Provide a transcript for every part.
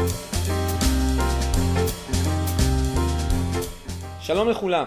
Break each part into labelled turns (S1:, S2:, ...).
S1: שלום לכולם.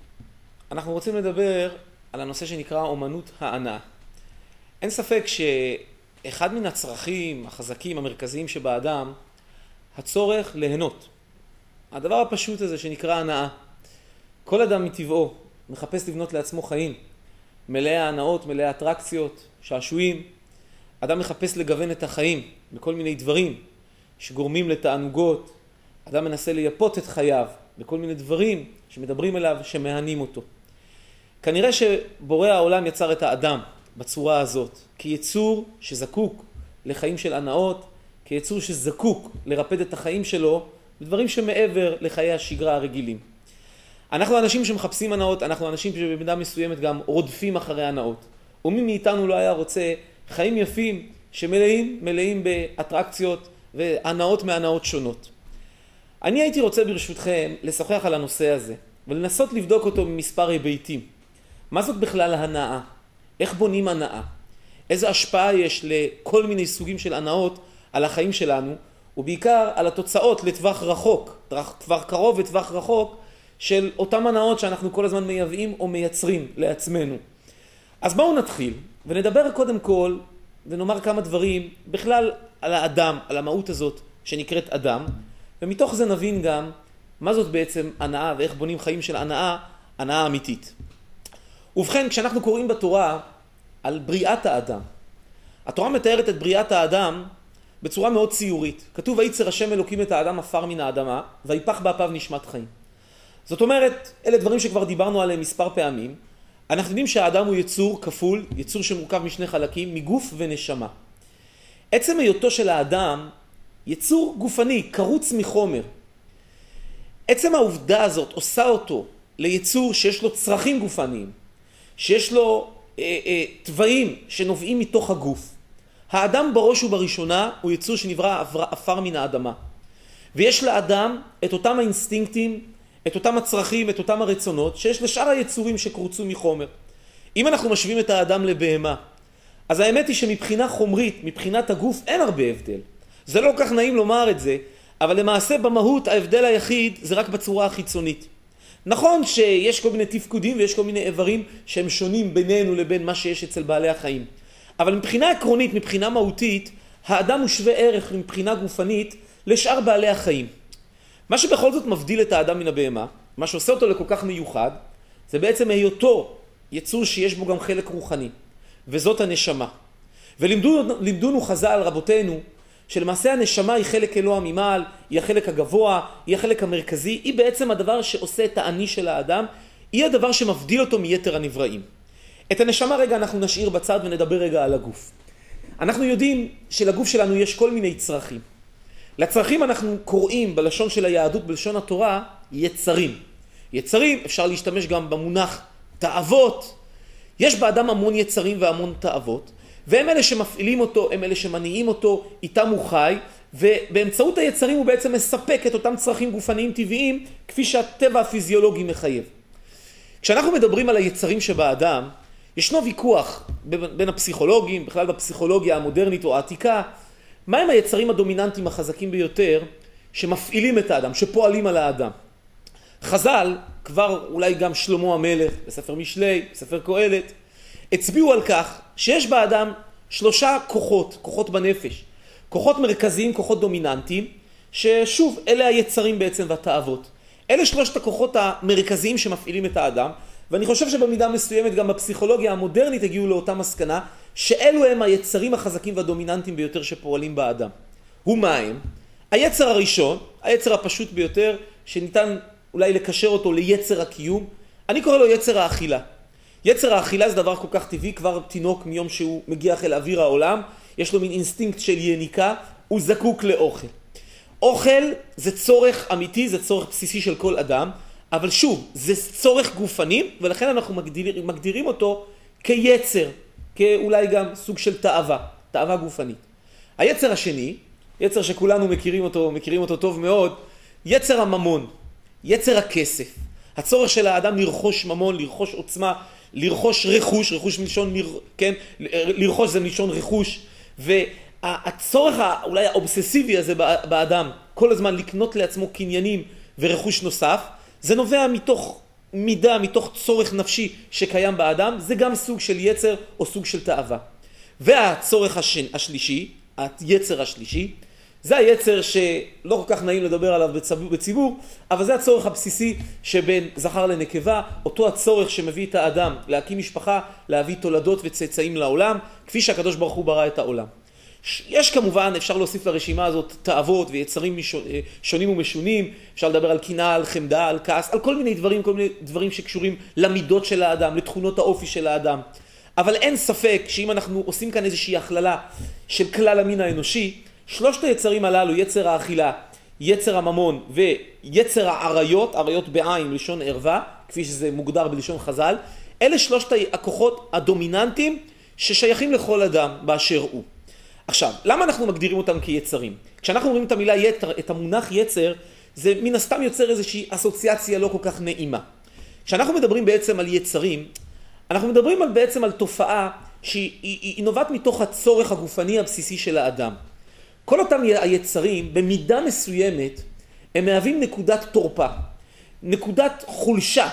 S1: אנחנו רוצים לדבר על הנושא שנקרא אומנות ההנאה. אין ספק שאחד מן הצרכים החזקים המרכזיים שבאדם, הצורך ליהנות. הדבר הפשוט הזה שנקרא הנאה. כל אדם מטבעו מחפש לבנות לעצמו חיים, מלאי הנאות, מלאי אטרקציות, שעשועים. אדם מחפש לגוון את החיים בכל מיני דברים שגורמים לתענוגות. אדם מנסה לייפות את חייו בכל מיני דברים שמדברים אליו, שמהנים אותו. כנראה שבורא העולם יצר את האדם בצורה הזאת, כיצור שזקוק לחיים של הנאות, כיצור שזקוק לרפד את החיים שלו בדברים שמעבר לחיי השגרה הרגילים. אנחנו אנשים שמחפשים הנאות, אנחנו אנשים שבמידה מסוימת גם רודפים אחרי הנאות. ומי מאיתנו לא היה רוצה חיים יפים שמלאים באטרקציות והנאות מהנאות שונות. אני הייתי רוצה ברשותכם לשוחח על הנושא הזה ולנסות לבדוק אותו ממספר היבטים. מה זאת בכלל ההנאה? איך בונים הנאה? איזה השפעה יש לכל מיני סוגים של הנאות על החיים שלנו, ובעיקר על התוצאות לטווח רחוק, טווח קרוב וטווח רחוק, של אותם הנאות שאנחנו כל הזמן מייבאים או מייצרים לעצמנו. אז בואו נתחיל ונדבר קודם כל ונאמר כמה דברים בכלל על האדם, על המהות הזאת שנקראת אדם, ומתוך זה נבין גם מה זאת בעצם הנאה ואיך בונים חיים של הנאה אמיתית. ובכן, כשאנחנו קוראים בתורה על בריאת האדם, התורה מתארת את בריאת האדם בצורה מאוד ציורית. כתוב, ויצר השם אלוקים את האדם עפר מן האדמה, ויפח באפיו נשמת חיים. זאת אומרת, אלה דברים שכבר דיברנו עליהם מספר פעמים. אנחנו יודעים שהאדם הוא יצור כפול, יצור שמורכב משני חלקים, מגוף ונשמה. עצם היותו של האדם יצור גופני, קרוץ מחומר. עצם העובדה הזאת עושה אותו ליצור שיש לו צרכים גופניים, שיש לו טבעים שנובעים מתוך הגוף. האדם בראש ובראשונה הוא יצור שנברא עפר מן האדמה. ויש לאדם את אותם האינסטינקטים, את אותם הצרכים, את אותם הרצונות, שיש לשאר היצורים שקרוצו מחומר. אם אנחנו משווים את האדם לבהמה, אז האמת היא שמבחינה חומרית, מבחינת הגוף, אין הרבה הבדל. זה לא כך נעים לומר את זה, אבל למעשה במהות ההבדל היחיד זה רק בצורה החיצונית. נכון שיש כל מיני תפקודים ויש כל מיני איברים שהם שונים בינינו לבין מה שיש אצל בעלי החיים. אבל מבחינה עקרונית, מבחינה מהותית, האדם הוא שווה ערך מבחינה גופנית לשאר בעלי החיים. מה שבכל זאת מבדיל את האדם מן הבהמה, מה שעושה אותו לכל כך מיוחד, זה בעצם היותו יצור שיש בו גם חלק רוחני, וזאת הנשמה. ולימדונו חז"ל רבותינו, שלמעשה הנשמה היא חלק אלוה ממעל, היא החלק הגבוה, היא החלק המרכזי, היא בעצם הדבר שעושה את האני של האדם, היא הדבר שמבדיל אותו מיתר הנבראים. את הנשמה רגע אנחנו נשאיר בצד ונדבר רגע על הגוף. אנחנו יודעים שלגוף שלנו יש כל מיני צרכים. לצרכים אנחנו קוראים בלשון של היהדות, בלשון התורה, יצרים. יצרים, אפשר להשתמש גם במונח תאוות. יש באדם המון יצרים והמון תאוות, והם אלה שמפעילים אותו, הם אלה שמניעים אותו, איתם הוא חי, ובאמצעות היצרים הוא בעצם מספק את אותם צרכים גופניים טבעיים, כפי שהטבע הפיזיולוגי מחייב. כשאנחנו מדברים על היצרים שבאדם, ישנו ויכוח בין הפסיכולוגים, בכלל בפסיכולוגיה המודרנית או העתיקה, מהם היצרים הדומיננטיים החזקים ביותר שמפעילים את האדם, שפועלים על האדם. חז"ל, כבר אולי גם שלמה המלך, בספר משלי, בספר קהלת, הצביעו על כך שיש באדם 3 כוחות בנפש. כוחות מרכזיים, כוחות דומיננטיים, ששוב, אלה היצרים בעצם והתאוות. אלה 3 הכוחות המרכזיים שמפעילים את האדם, ואני חושב שבמידה מסוימת גם בפסיכולוגיה המודרנית הגיעו לאותה מסקנה, שאלו הם היצרים החזקים והדומיננטיים ביותר שפועלים באדם. ומה הם? היצר הראשון, היצר הפשוט ביותר, שניתן אולי לקשר אותו ליצר הקיום, אני קורא לו יצר האכילה. יצר האכילה זה דבר כל כך טבעי, כבר תינוק מיום שהוא מגיע אל אוויר העולם, יש לו מין אינסטינקט של יניקה, הוא זקוק לאוכל. אוכל זה צורך אמיתי, זה צורך בסיסי של כל אדם, אבל שוב, זה צורך גופני, ולכן אנחנו מגדירים אותו כיצר, כאולי גם סוג של תאווה גופנית. היצר השני, יצר שכולנו מכירים אותו טוב מאוד, יצר הממון, יצר הכסף. הצורך של האדם לרכוש ממון, לרכוש עוצמה, לרכוש רכוש מלשון, כן? לרכוש זה מלשון רכוש, הצורך אולי האובססיבי הזה באדם, כל הזמן לקנות לעצמו קניינים ורכוש נוסף, זה נובע מתוך מידה, מתוך צורך נפשי שקיים באדם, זה גם סוג של יצר או סוג של תאווה. והצורך השלישי, היצר השלישי, זה היצר שלא כל כך נעים לדבר עליו בציבור, אבל זה הצורך הבסיסי שבין זכר לנקבה, אותו הצורך שמביא את האדם להקים משפחה, להביא תולדות וצאצאים לעולם, כפי שהקדוש ברוך הוא ברא את העולם. יש כמובן, אפשר להוסיף לרשימה הזאת תאוות ויצרים שונים ומשונים, אפשר לדבר על קנאה, על חמדה, על כעס, על כל מיני דברים שקשורים למידות של האדם, לתכונות האופי של האדם. אבל אין ספק שאם אנחנו עושים כאן איזושהי הכללה של כלל המין האנושי, שלושת היצרים הללו, יצר האכילה, יצר הממון ויצר העריות, עריות בעין, לשון ערווה, כפי שזה מוגדר בלשון חז"ל, אלה שלושת הכוחות הדומיננטיים ששייכים לכל אדם באשר הוא. עכשיו, למה אנחנו מגדירים אותם כיצרים? כשאנחנו אומרים את המילה יתר, את המונח יצר, זה מן הסתם יוצר איזושהי אסוציאציה לא כל כך נעימה. כשאנחנו מדברים בעצם על יצרים, אנחנו מדברים בעצם על תופעה שהיא נובעת מתוך הצורך הגופני הבסיסי של האדם. כל אותם היצרים, במידה מסוימת, הם מהווים נקודת תורפה, נקודת חולשה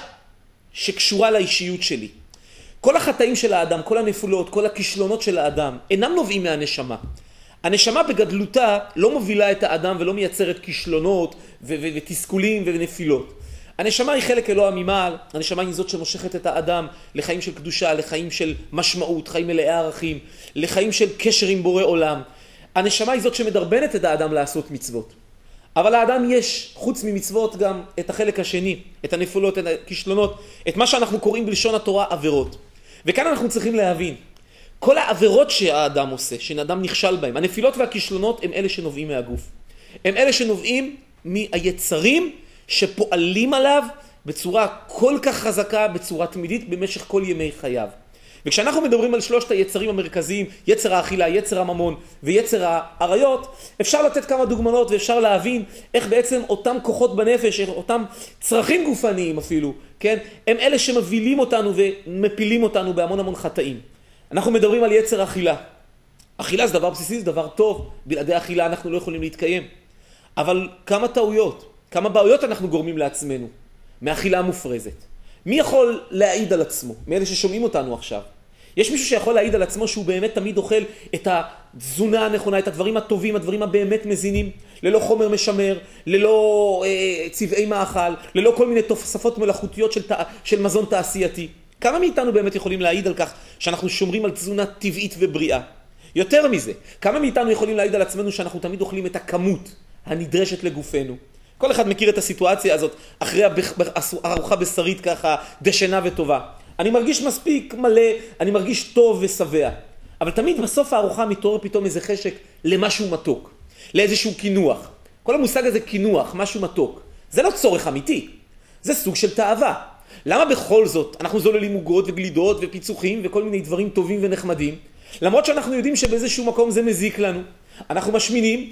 S1: שקשורה לאישיות שלי. כל החטאים של האדם, כל הנפולות, כל הכישלונות של האדם, אינם נובעים מהנשמה. הנשמה בגדלותה לא מובילה את האדם ולא מייצרת כישלונות ותסכולים ונפילות. הנשמה היא חלק אלוה ממעל, הנשמה היא זאת שמושכת את האדם לחיים של קדושה, לחיים של משמעות, חיים מלאי ערכים, לחיים של קשר עם בורא עולם. הנשמה היא זאת שמדרבנת את האדם לעשות מצוות. אבל לאדם יש, חוץ ממצוות, גם את החלק השני, את הנפולות, את הכישלונות, את מה שאנחנו קוראים בלשון התורה עבירות. וכאן אנחנו צריכים להבין, כל העבירות שהאדם עושה, שהאדם נכשל בהם, הנפילות והכישלונות הם אלה שנובעים מהגוף. הם אלה שנובעים מהיצרים שפועלים עליו בצורה כל כך חזקה, בצורה תמידית, במשך כל ימי חייו. וכשאנחנו מדברים על שלושת היצרים המרכזיים, יצר האכילה, יצר הממון ויצר העריות, אפשר לתת כמה דוגמאות ואפשר להבין איך בעצם אותם כוחות בנפש, אותם צרכים גופניים אפילו, כן? הם אלה שמבילים אותנו ומפילים אותנו בהמון המון חטאים. אנחנו מדברים על יצר אכילה. אכילה זה דבר בסיסי, זה דבר טוב. בלעדי אכילה אנחנו לא יכולים להתקיים. אבל כמה טעויות, כמה בעיות אנחנו גורמים לעצמנו מאכילה מופרזת. מי יכול להעיד על עצמו? מאלה ששומעים אותנו עכשיו. יש מישהו שיכול להעיד על עצמו שהוא באמת תמיד אוכל את התזונה הנכונה, את הדברים הטובים, הדברים הבאמת מזינים, ללא חומר משמר, ללא צבעי מאכל, ללא כל מיני תוספות מלאכותיות של מזון תעשייתי. כמה מאיתנו באמת יכולים להעיד על כך שאנחנו שומרים על תזונה טבעית ובריאה? יותר מזה, כמה מאיתנו יכולים להעיד על עצמנו שאנחנו תמיד אוכלים את הכמות הנדרשת לגופנו? כל אחד מכיר את הסיטואציה הזאת, אחרי ארוחה בשרית ככה, דשנה וטובה. אני מרגיש מספיק מלא, אני מרגיש טוב ושבע. אבל תמיד בסוף הארוחה מתעורר פתאום איזה חשק למשהו מתוק, לאיזשהו קינוח. כל המושג הזה קינוח, משהו מתוק. זה לא צורך אמיתי, זה סוג של תאווה. למה בכל זאת אנחנו זוללים עוגות וגלידות ופיצוחים וכל מיני דברים טובים ונחמדים? למרות שאנחנו יודעים שבאיזשהו מקום זה מזיק לנו. אנחנו משמינים,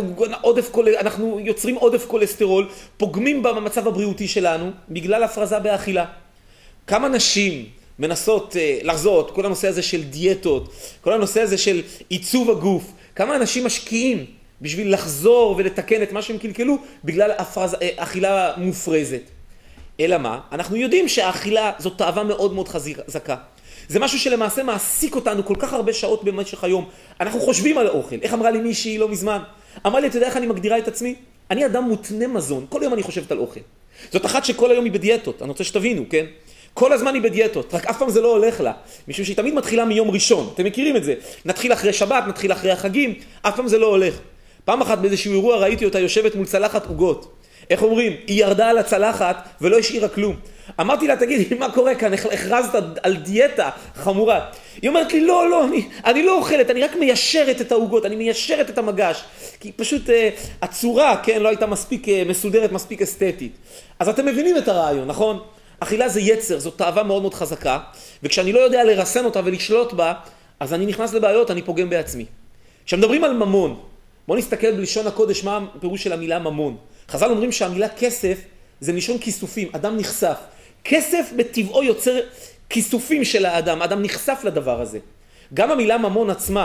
S1: אנחנו יוצרים עודף כולסטרול, פוגמים במצב הבריאותי שלנו בגלל הפרזה באכילה. כמה נשים מנסות לחזות כל הנושא הזה של דיאטות, כל הנושא הזה של עיצוב הגוף, כמה אנשים משקיעים בשביל לחזור ולתקן את מה שהם קלקלו בגלל אכילה מופרזת. אלא מה? אנחנו יודעים שהאכילה זו תאווה מאוד מאוד חזקה. זה משהו שלמעשה מעסיק אותנו כל כך הרבה שעות במשך היום. אנחנו חושבים על האוכל. איך אמרה לי מישהי לא מזמן? אמרה לי, אתה יודע איך אני מגדירה את עצמי? אני אדם מותנה מזון. כל יום אני חושבת על אוכל. זאת אחת שכל היום היא בדיאטות. אני רוצה שתבינו, כן? כל הזמן היא בדיאטות. רק אף פעם זה לא הולך לה. משום שהיא תמיד מתחילה מיום ראשון. אתם מכירים את זה. נתחיל אחרי שבת, נתחיל אחרי החגים. אף פעם זה לא הולך. פעם אחת באיזשהו אירוע ראיתי אותה יושבת מול צלחת עוגות. איך אומרים? היא ירדה על הצלחת ולא השאירה כלום. אמרתי לה, תגידי, מה קורה כאן? הכרזת על דיאטה חמורה. היא אומרת לי, לא, אני לא אוכלת, אני רק מיישרת את העוגות, אני מיישרת את המגש. כי פשוט הצורה, כן, לא הייתה מספיק מסודרת, מספיק אסתטית. אז אתם מבינים את הרעיון, נכון? אכילה זה יצר, זו תאווה מאוד מאוד חזקה, וכשאני לא יודע לרסן אותה ולשלוט בה, אז אני נכנס לבעיות, אני פוגם בעצמי. כשמדברים על ממון, בואו נסתכל בלשון הקודש מה הפירוש של המילה ממון. חז"ל אומרים שהמילה כסף זה מלשון כיסופים, אדם נחשף. כסף בטבעו יוצר כיסופים של האדם, אדם נחשף לדבר הזה. גם המילה ממון עצמה,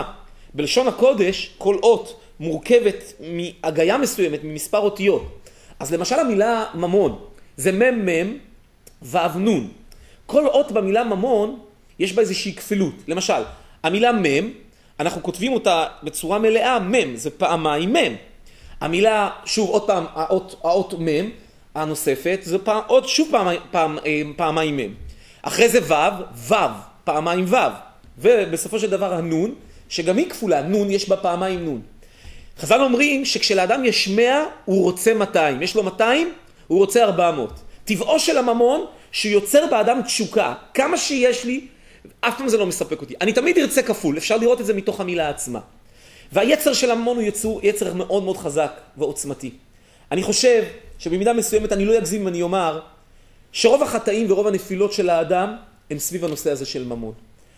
S1: בלשון הקודש, כל אות מורכבת מהגיה מסוימת, ממספר אותיות. אז למשל המילה ממון, זה מם, וו נון. כל אות במילה ממון, יש בה איזושהי כפילות. למשל, המילה מם, אנחנו כותבים אותה בצורה מלאה, מם, זה פעמיים מם. המילה, שוב, עוד פעם, האות מם, הנוספת, זה עוד שוב פעמיים מם. אחרי זה וו, פעמיים וו. ובסופו של דבר הנון, שגם היא כפולה, נון יש בה פעמיים נון. חז"ל אומרים שכשלאדם יש 100, הוא רוצה 200. יש לו 200, הוא רוצה 400. טבעו של הממון, שהוא יוצר באדם תשוקה. כמה שיש לי, אף פעם זה לא מספק אותי. אני תמיד ארצה כפול, אפשר לראות את זה מתוך המילה עצמה. והיצר של הממון הוא יצר מאוד מאוד חזק ועוצמתי. אני חושב שבמידה מסוימת אני לא אגזים אם אני אומר, שרוב החטאים ורוב הנפילות של האדם, הם סביב הנושא הזה של ממון.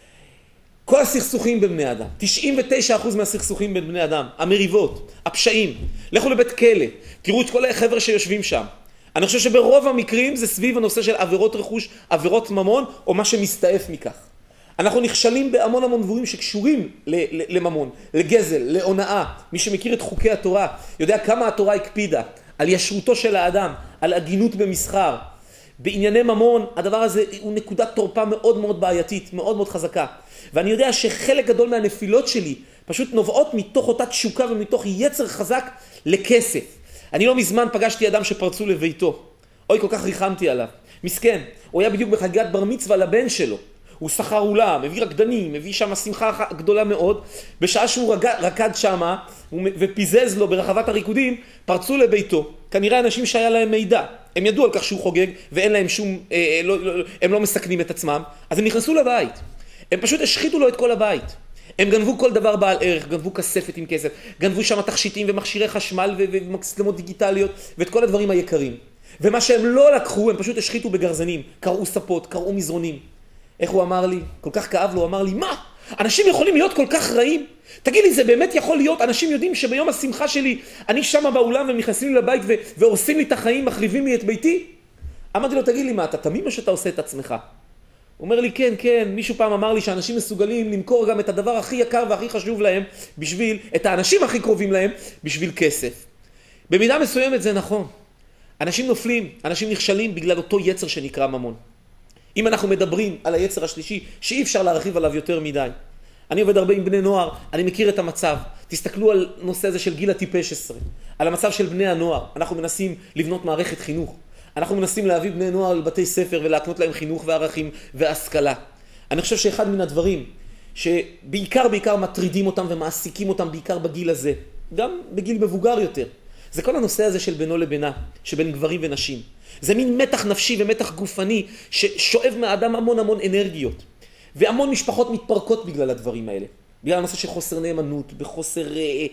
S1: כל הסכסוכים בין בני אדם, 99% מהסכסוכים בין בני אדם, המריבות, הפשעים, לכו לבית כלא, תראו את כל החבר'ה שיושבים שם. אני חושב שברוב המקרים זה סביב הנושא של עבירות רכוש, עבירות ממון, או מה שמסתעף מכך. אנחנו נכשלים בהמון המון דברים שקשורים לממון, לגזל, להונאה. מי שמכיר את חוקי התורה, יודע כמה התורה הקפידה על ישרותו של האדם, על הגינות במסחר. בענייני ממון, הדבר הזה הוא נקודת תורפה מאוד מאוד בעייתית, מאוד מאוד חזקה. ואני יודע שחלק גדול מהנפילות שלי פשוט נובעות מתוך אותה תשוקה ומתוך יצר חזק לכסף. אני לא מזמן פגשתי אדם שפרצו לביתו. אוי, כל כך ריחמתי עליו. מסכן, הוא היה בדיוק בחגיגת בר מצווה לבן שלו. הוא שכר אולם, מביא רקדנים, מביא שם שמחה גדולה מאוד. בשעה שהוא רקד שמה ופיזז לו ברחבת הריקודים, פרצו לביתו. כנראה אנשים שהיה להם מידע. הם ידעו על כך שהוא חוגג ואין להם שום, הם לא מסכנים את עצמם. אז הם נכנסו לבית. הם פשוט השחיתו לו את כל הבית. הם גנבו כל דבר בעל ערך, גנבו כספת עם כסף, גנבו שם תכשיטים ומכשירי חשמל ומצלמות דיגיטליות ואת כל הדברים היקרים. ומה שהם לא לקחו, הם פשוט השחיתו בגרזנים, קראו ספות, קראו מזרונים. איך הוא אמר לי? כל כך כאב לו, הוא אמר לי, מה? אנשים יכולים להיות כל כך רעים? תגיד לי, זה באמת יכול להיות? אנשים יודעים שביום השמחה שלי, אני שם באולם והם נכנסים לי לבית והורסים לי את החיים, מחריבים לי את ביתי? אמרתי לו, תגיד לי, מה, אתה תמים או שאתה עושה את עצמך? הוא אומר לי, כן, כן, מישהו פעם אמר לי שאנשים מסוגלים למכור גם את הדבר הכי יקר והכי חשוב להם, בשביל, את האנשים הכי קרובים להם, בשביל כסף. במידה מסוימת זה נכון. אנשים נופלים, אנשים נכשלים בגלל אותו יצר שנקרא ממון. אם אנחנו מדברים על היצר השלישי, שאי אפשר להרחיב עליו יותר מדי. אני עובד הרבה עם בני נוער, אני מכיר את המצב. תסתכלו על נושא הזה של גיל הטיפש 10, על המצב של בני הנוער. אנחנו מנסים לבנות מערכת חינוך. אנחנו מנסים להביא בני נוער לבתי ספר ולהקנות להם חינוך וערכים והשכלה. אני חושב שאחד מן הדברים שבעיקר מטרידים אותם ומעסיקים אותם בעיקר בגיל הזה, גם בגיל מבוגר יותר, זה כל הנושא הזה של בינו לבינה, שבין גברים ונשים. זה מין מתח נפשי ומתח גופני ששואב מהאדם המון המון אנרגיות. והמון משפחות מתפרקות בגלל הדברים האלה. בגלל הנושא של חוסר נאמנות, בחוסר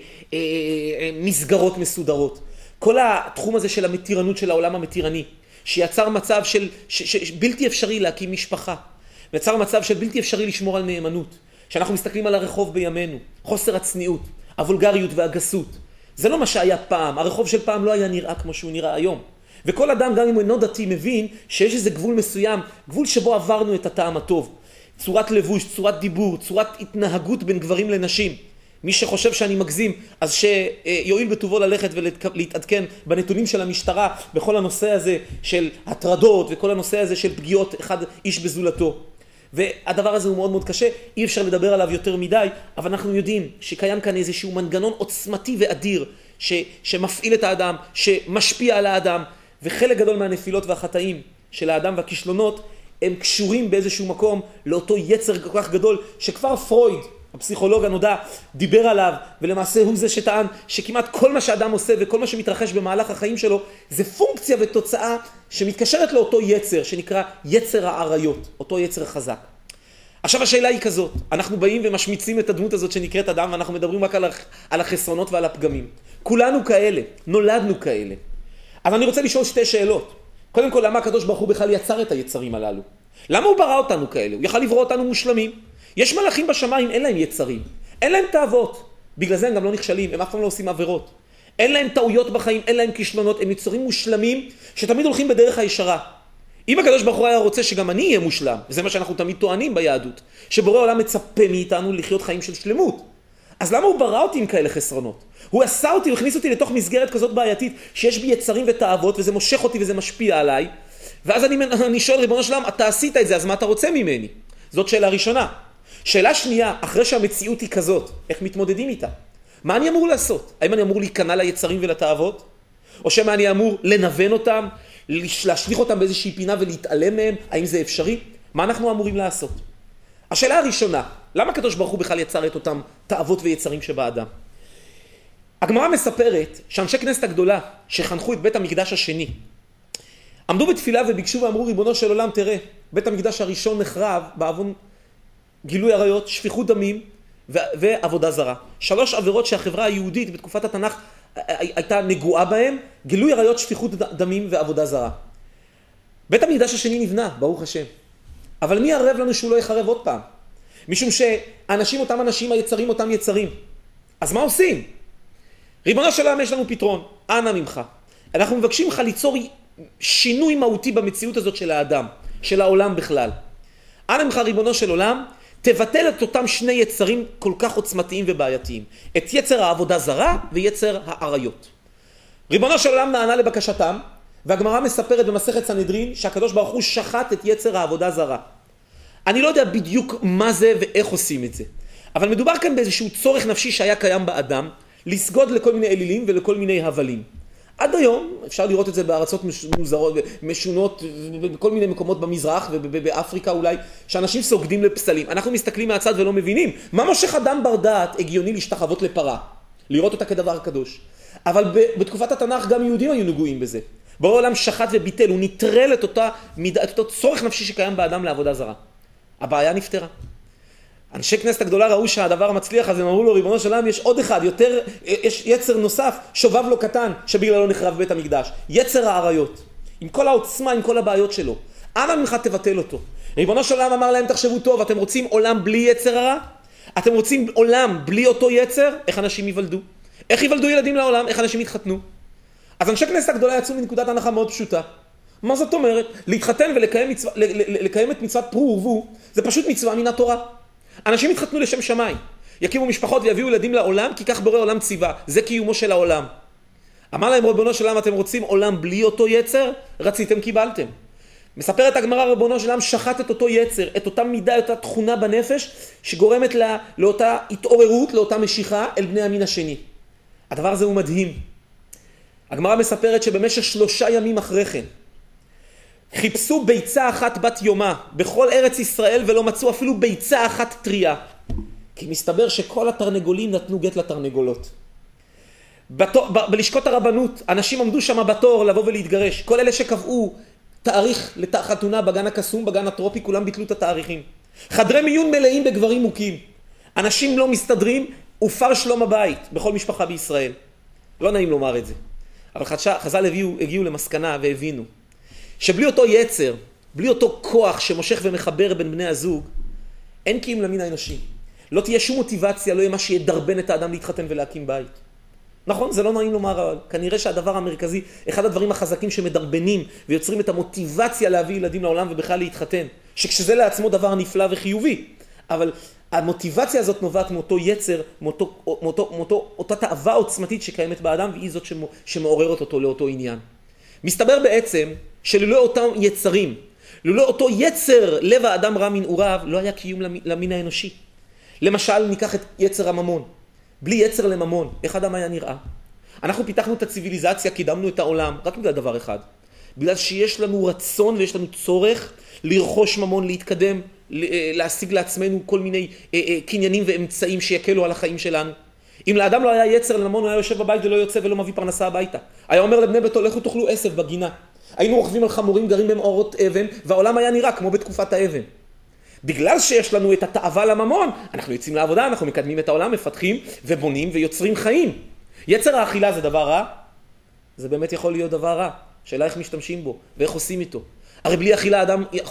S1: מסגרות מסודרות. כל התחום הזה של המתירנות של העולם המתירני, שיצר מצב של בלתי אפשרי להקים משפחה. ויצר מצב של בלתי אפשרי לשמור על נאמנות. שאנחנו מסתכלים על הרחוב בימינו, חוסר הצניעות, הוולגריות והגסות. זה לא מה שהיה פעם. הרחוב של פעם לא היה נראה כמו שהוא נראה היום. וכל אדם, גם אם הוא אינו דתי, מבין שיש איזה גבול מסוים, גבול שבו עברנו את הטעם הטוב. צורת לבוש, צורת דיבור, צורת התנהגות בין גברים לנשים. מי שחושב שאני מגזים, אז שיועיל בטובו ללכת ולהתעדכן בנתונים של המשטרה, בכל הנושא הזה של הטרדות וכל הנושא הזה של פגיעות אחד איש בזולתו. והדבר הזה הוא מאוד מאוד קשה, אי אפשר לדבר עליו יותר מדי, אבל אנחנו יודעים שקיים כאן איזשהו מנגנון עוצמתי ואדיר, שמפעיל את האדם, שמשפיע על האדם, וחלק גדול מהנפילות והחטאים של האדם והכישלונות, הם קשורים באיזשהו מקום לאותו יצר כל כך גדול, שכבר פרויד, הפסיכולוג הנודע, דיבר עליו, ולמעשה הוא זה שטען שכמעט כל מה שאדם עושה וכל מה שמתרחש במהלך החיים שלו, זה פונקציה ותוצאה שמתקשרת לאותו יצר, שנקרא יצר העריות, אותו יצר חזק. עכשיו השאלה היא כזאת, אנחנו באים ומשמיצים את הדמות הזאת שנקראת אדם, ואנחנו מדברים רק על החסרונות ועל הפגמים. כולנו כאלה, נולדנו כאלה. אז אני רוצה לשאול שתי שאלות. קודם כל, למה הקדוש ברוך הוא בכלל יצר את היצרים הללו? למה הוא ברא אותנו כאלה? הוא יכל לברוא אותנו מושלמים. יש מלאכים בשמיים, אין להם יצרים. אין להם תאוות. בגלל זה הם גם לא נכשלים, הם אף פעם לא עושים עבירות. אין להם טעויות בחיים, אין להם כישלונות, הם יצרים מושלמים שתמיד הולכים בדרך הישרה. אם הקדוש ברוך הוא היה רוצה שגם אני אהיה מושלם, וזה מה שאנחנו תמיד טוענים ביהדות, שבורא עולם מצפה מאיתנו לחיות חיים של שלמות. אז למה הוא ברא אותי עם כאלה חסרונות? הוא עשה אותי, הוא הכניס אותי לתוך מסגרת כזאת בעייתית, שיש בי יצרים ותאוות, וזה מושך אותי וזה משפיע עליי. ואז אני שואל, ריבונו של עולם, אתה עשית את זה, אז מה אתה רוצה ממני? זאת שאלה ראשונה. שאלה שנייה, אחרי שהמציאות היא כזאת, איך מתמודדים איתה? מה אני אמור לעשות? האם אני אמור להיכנע ליצרים ולתאוות? או שמה אני אמור לנוון אותם, להשליך אותם באיזושהי פינה ולהתעלם מהם? האם זה אפשרי? מה אנחנו אמורים לעשות? השאלה הראשונה, למה הקדוש ברוך הוא בכלל יצר את אותם תאוות ויצרים שבאדם? הגמרא מספרת שאנשי כנסת הגדולה שחנכו את בית המקדש השני, עמדו בתפילה וביקשו ואמרו, ריבונו של עולם, תראה, בית המקדש הראשון נחרב בעוון גילוי עריות, שפיכות דמים ועבודה זרה. 3 עבירות שהחברה היהודית בתקופת התנ"ך הייתה נגועה בהם, גילוי עריות, שפיכות דמים ועבודה זרה. בית המקדש השני נבנה, ברוך השם. אבל מי ערב לנו שהוא לא יחרב עוד פעם? משום שאנשים אותם אנשים, היצרים אותם יצרים. אז מה עושים? ריבונו של עולם, יש לנו פתרון. אנא ממך. אנחנו מבקשים לך ליצור שינוי מהותי במציאות הזאת של האדם, של העולם בכלל. אנא ממך, ריבונו של עולם, תבטל את אותם 2 יצרים כל כך עוצמתיים ובעייתיים. את יצר העבודה זרה ויצר העריות. ריבונו של עולם נענה לבקשתם, והגמרא מספרת במסכת סנהדרין שהקדוש ברוך הוא שחט את יצר העבודה זרה. אני לא יודע בדיוק מה זה ואיך עושים את זה. אבל מדובר כאן באיזשהו צורך נפשי שהיה קיים באדם, לסגוד לכל מיני אלילים ולכל מיני הבלים. עד היום, אפשר לראות את זה בארצות משונות, בכל מיני מקומות במזרח ובאפריקה אולי, שאנשים סוגדים לפסלים. אנחנו מסתכלים מהצד ולא מבינים. מה מושך אדם בר דעת הגיוני להשתחוות לפרה? לראות אותה כדבר קדוש. אבל בתקופת התנ"ך גם יהודים היו נגועים בזה. בורא עולם שחט וביטל, הוא נטרל את אותו צורך נפשי שקיים באדם לעבודה זרה. הבעיה נפתרה. אנשי כנסת הגדולה ראו שהדבר המצליח, אז הם אמרו לו, ריבונו של עולם, יש עוד אחד, יש יצר נוסף, שובב לו קטן, שבגללו נחרב בית המקדש. יצר העריות. עם כל העוצמה, עם כל הבעיות שלו. אנא ממך תבטל אותו. ריבונו של עולם אמר להם, תחשבו טוב, אתם רוצים עולם בלי יצר הרע? אתם רוצים עולם בלי אותו יצר? איך אנשים ייוולדו? איך ייוולדו ילדים לעולם? איך אנשים יתחתנו? אז אנשי כנסת הגדולה יצאו מנקודת הנחה מאוד פשוטה. מה זאת אומרת? להתחתן ולקיים את מצוות פרו ורבו, זה פשוט מצווה מן התורה. אנשים יתחתנו לשם שמיים, יקימו משפחות ויביאו ילדים לעולם, כי כך בורא עולם ציווה. זה קיומו של העולם. אמר להם, ריבונו של עולם, אתם רוצים עולם בלי אותו יצר? רציתם, קיבלתם. מספרת הגמרא, ריבונו של עולם שחט את אותו יצר, את אותה מידה, אותה תכונה בנפש, שגורמת לאותה התעוררות, לאותה משיכה אל בני המין השני. הדבר הזה הוא מדהים. הגמרא מספרת שבמשך 3 ימים אחרי כן, חיפשו ביצה אחת בת יומה בכל ארץ ישראל ולא מצאו אפילו ביצה אחת טריה. כי מסתבר שכל התרנגולים נתנו גט לתרנגולות. בלשכות הרבנות, אנשים עמדו שם בתור לבוא ולהתגרש. כל אלה שקבעו תאריך לחתונה בגן הקסום, בגן הטרופי, כולם ביטלו את התאריכים. חדרי מיון מלאים בגברים מוכים. אנשים לא מסתדרים, ופר שלום הבית בכל משפחה בישראל. לא נעים לומר את זה. אבל חז"ל הגיעו למסקנה והבינו. שבלי אותו יצר, בלי אותו כוח שמושך ומחבר בין בני הזוג, אין קיום למין האנושי. לא תהיה שום מוטיבציה, לא יהיה מה שידרבן את האדם להתחתן ולהקים בית. נכון, זה לא נעים לומר, אבל כנראה שהדבר המרכזי, אחד הדברים החזקים שמדרבנים ויוצרים את המוטיבציה להביא ילדים לעולם ובכלל להתחתן, שכשזה לעצמו דבר נפלא וחיובי, אבל המוטיבציה הזאת נובעת מאותו יצר, מאותה תאווה עוצמתית שקיימת באדם, והיא זאת שמעוררת אותו לאותו עניין. מסתבר בעצם שללא אותם יצרים, ללא אותו יצר לב האדם רע מנעוריו, לא היה קיום למין האנושי. למשל, ניקח את יצר הממון. בלי יצר לממון, איך אדם היה נראה? אנחנו פיתחנו את הציביליזציה, קידמנו את העולם, רק בגלל דבר אחד. בגלל שיש לנו רצון ויש לנו צורך לרכוש ממון, להתקדם, להשיג לעצמנו כל מיני קניינים ואמצעים שיקלו על החיים שלנו. אם לאדם לא היה יצר לממון, הוא היה יושב בבית ולא יוצא ולא מביא פרנסה הביתה. היה אומר לבני ביתו, לכו תאכלו עשב בגינה. היינו רוכבים על חמורים, גרים במאורות אבן, והעולם היה נראה כמו בתקופת האבן. בגלל שיש לנו את התאווה לממון, אנחנו יוצאים לעבודה, אנחנו מקדמים את העולם, מפתחים ובונים ויוצרים חיים. יצר האכילה זה דבר רע? זה באמת יכול להיות דבר רע. שאלה איך משתמשים בו ואיך עושים איתו. הרי בלי אכילה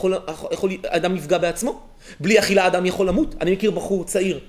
S1: אדם נפגע בעצמו. בלי אכילה אדם יכול למות. אני מכיר בחור צעיר,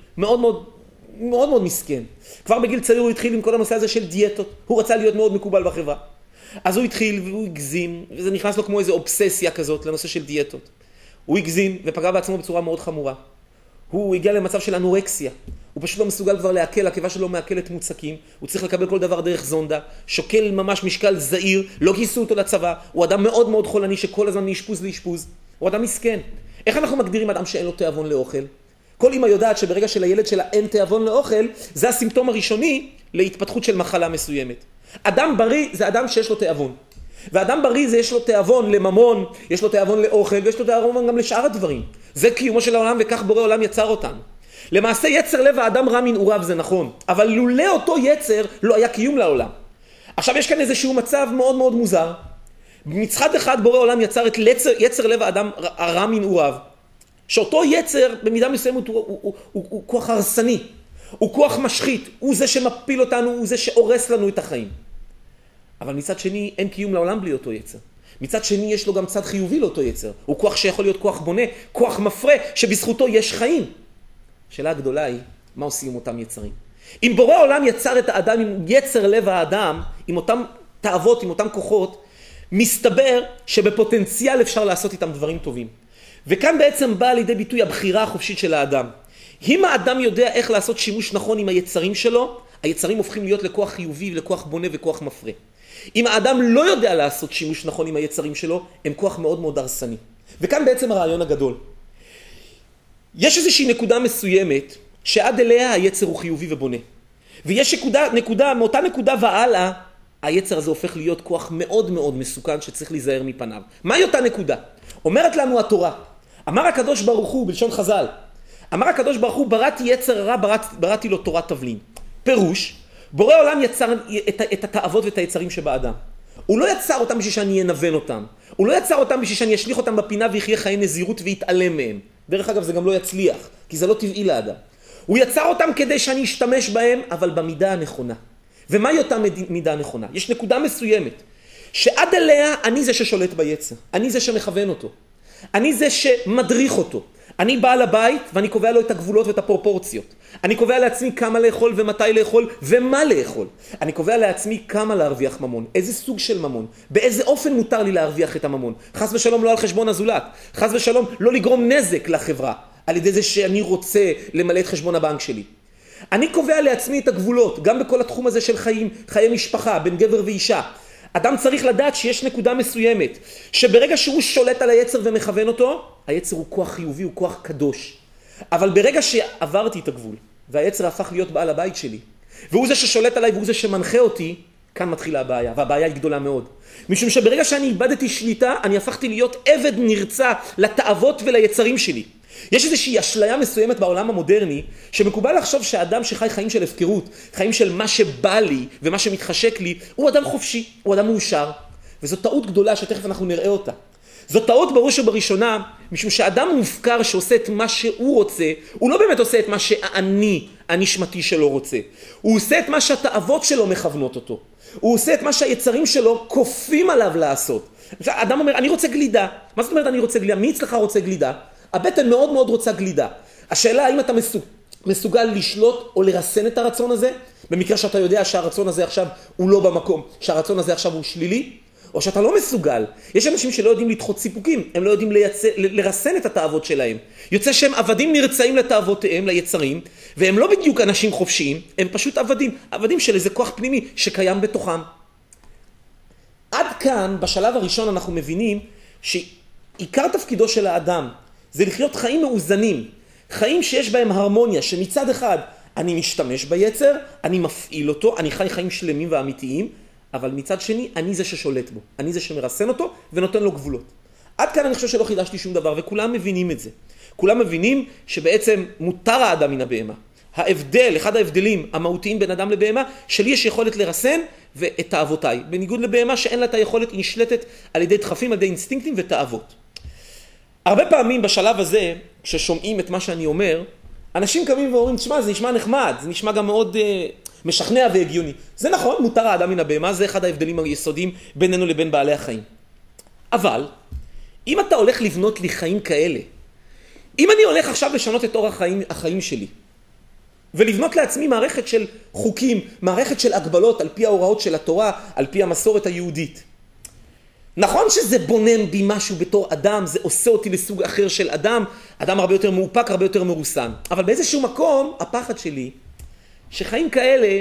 S1: מאוד מסכן. כבר בגיל צעיר הוא התחיל עם כל הנושא הזה של דיאטות. הוא רצה להיות מאוד מקובל בחברה. אז הוא התחיל והוא הגזים, וזה נכנס לו כמו איזו אובססיה כזאת לנושא של דיאטות. הוא הגזים ופגע בעצמו בצורה מאוד חמורה. הוא הגיע למצב של אנורקסיה. הוא פשוט לא מסוגל כבר להקל, הקיבה שלו מעכלת מוצקים, הוא צריך לקבל כל דבר דרך זונדה, שוקל ממש משקל זעיר, לא גייסו אותו לצבא, הוא אדם מאוד מאוד חולני שכל הזמן מאשפוז לאשפוז, הוא אדם מסכן. איך אנחנו מגדירים אדם שאין לו תיאבון לאוכל? כל אמא יודעת שברגע שלילד שלה אין תיאבון לאוכל, זה הסימפטום הראשוני להתפתחות של מחלה מסוימת. אדם בריא זה אדם שיש לו תיאבון. ואדם בריא זה יש לו תיאבון לממון, יש לו תיאבון לאוכל, ויש לו תיאבון גם לשאר הדברים. זה קיומו של העולם וכך בורא עולם יצר אותנו. למעשה יצר לב האדם רע מנעוריו זה נכון, אבל לולא אותו יצר לא היה קיום לעולם. עכשיו יש כאן איזשהו מצב מאוד מאוד מוזר. מצד אחד בורא עולם יצר את יצר לב האדם הרע מנעוריו, שאותו יצר במידה מסוימת הוא כוח הרסני, הוא כוח משחית, הוא זה שמפיל אותנו, הוא זה שהורס לנו את החיים. אבל מצד שני אין קיום לעולם בלי אותו יצר. מצד שני יש לו גם צד חיובי לאותו יצר, הוא כוח שיכול להיות כוח בונה, כוח מפרה, שבזכותו יש חיים. השאלה הגדולה היא, מה עושים עם אותם יצרים? אם בורא העולם יצר את האדם עם יצר לב האדם, עם אותם תאוות, עם אותם כוחות, מסתבר שבפוטנציאל אפשר לעשות איתם דברים טובים. וכאן בעצם באה לידי ביטוי הבחירה החופשית של האדם. אם האדם יודע איך לעשות שימוש נכון עם היצרים שלו, היצרים הופכים להיות לכוח חיובי, לכוח בונה וכוח מפרה. אם האדם לא יודע לעשות שימוש נכון עם היצרים שלו, הם כוח מאוד מאוד הרסני. וכאן בעצם הרעיון הגדול. יש איזושהי נקודה מסוימת שעד אליה היצר הוא חיובי ובונה. ויש מאותה נקודה והלאה, היצר הזה הופך להיות כוח מאוד מאוד מסוכן שצריך להיזהר מפניו. מהי אותה נקודה? אומרת לנו התורה, אמר הקדוש ברוך הוא בלשון חז"ל, אמר הקדוש ברוך הוא בראתי יצר רע, בראתי לו תורת תבלין. פירוש, בורא עולם יצר את התאוות ואת היצרים שבאדם. הוא לא יצר אותם בשביל שאני אנוון אותם. הוא לא יצר אותם בשביל שאני אשליך אותם בפינה ויחיה חיי נזירות ויתעלם מהם. דרך אגב זה גם לא יצליח, כי זה לא טבעי לאדם. הוא יצר אותם כדי שאני אשתמש בהם, אבל במידה הנכונה. ומהי אותה מידה הנכונה? יש נקודה מסוימת, שעד אליה אני זה ששולט ביצר. אני זה שמכוון אותו. אני זה שמדריך אותו. אני בעל הבית ואני קובע לו את הגבולות ואת הפרופורציות. אני קובע לעצמי כמה לאכול ומתי לאכול ומה לאכול. אני קובע לעצמי כמה להרוויח ממון, איזה סוג של ממון, באיזה אופן מותר לי להרוויח את הממון. חס ושלום לא על חשבון הזולת, חס ושלום לא לגרום נזק לחברה, על ידי זה שאני רוצה למלא את חשבון הבנק שלי. אני קובע לעצמי את הגבולות, גם בכל התחום הזה של חיים, חיי משפחה, בין גבר ואישה. אדם צריך לדעת שיש נקודה מסוימת, שברגע שהוא שולט על היצר ומכוון אותו, היצר הוא כוח חיובי, הוא כוח קדוש. אבל ברגע שעברתי את הגבול, והיצר הפך להיות בעל הבית שלי, והוא זה ששולט עליי והוא זה שמנחה אותי, כאן מתחילה הבעיה, והבעיה היא גדולה מאוד. משום שברגע שאני איבדתי שליטה, אני הפכתי להיות עבד נרצע לתאוות וליצרים שלי. יש איזושהי אשליה מסוימת בעולם המודרני, שמקובל לחשוב שהאדם שחי חיים של הפקרות, חיים של מה שבא לי ומה שמתחשק לי, הוא אדם חופשי, הוא אדם מאושר. וזו טעות גדולה שתכף אנחנו נראה אותה. זו טעות בראש ובראשונה, משום שאדם מופקר שעושה את מה שהוא רוצה, הוא לא באמת עושה את מה הנשמתי שלו רוצה. הוא עושה את מה שהתאוות שלו מכוונות אותו. הוא עושה את מה שהיצרים שלו כופים עליו לעשות. האדם אומר, אני רוצה גלידה. מה זאת אומרת אני רוצה גלידה? מי אצלך רוצה גלידה? הבטן מאוד מאוד רוצה גלידה. השאלה האם אתה מסוגל לשלוט או לרסן את הרצון הזה, במקרה שאתה יודע שהרצון הזה עכשיו הוא לא במקום, שהרצון הזה עכשיו הוא שלילי, או שאתה לא מסוגל. יש אנשים שלא יודעים לדחות סיפוקים, הם לא יודעים לרסן את התאוות שלהם. יוצא שהם עבדים נרצאים לתאוותיהם, ליצרים, והם לא בדיוק אנשים חופשיים, הם פשוט עבדים של איזה כוח פנימי שקיים בתוכם. עד כאן, בשלב הראשון אנחנו מבינים שעיקר תפקידו של האדם זה לחיות חיים מאוזנים, חיים שיש בהם הרמוניה, שמצד אחד אני משתמש ביצר, אני מפעיל אותו, אני חי חיים שלמים ואמיתיים, אבל מצד שני אני זה ששולט בו, אני זה שמרסן אותו ונותן לו גבולות. עד כאן אני חושב שלא חידשתי שום דבר, וכולם מבינים את זה. כולם מבינים שבעצם מותר האדם מן הבהמה. ההבדל, אחד ההבדלים המהותיים בין אדם לבהמה, שלי יש יכולת לרסן ואת תאוותיי, בניגוד לבהמה שאין לה את היכולת, היא נשלטת על ידי דחפים, על ידי אינסטינקטים ותאוות. הרבה פעמים בשלב הזה, כששומעים את מה שאני אומר, אנשים קמים ואומרים, תשמע, זה נשמע נחמד, זה נשמע גם מאוד משכנע והגיוני. זה נכון, מותר האדם מן הבהמה, זה אחד ההבדלים היסודיים בינינו לבין בעלי החיים. אבל, אם אתה הולך לבנות לי חיים כאלה, אם אני הולך עכשיו לשנות את אורח החיים שלי, ולבנות לעצמי מערכת של חוקים, מערכת של הגבלות על פי ההוראות של התורה, על פי המסורת היהודית, נכון שזה בונן בי משהו בתור אדם, זה עושה אותי לסוג אחר של אדם, אדם הרבה יותר מאופק, הרבה יותר מרוסן. אבל באיזשהו מקום, הפחד שלי, שחיים כאלה,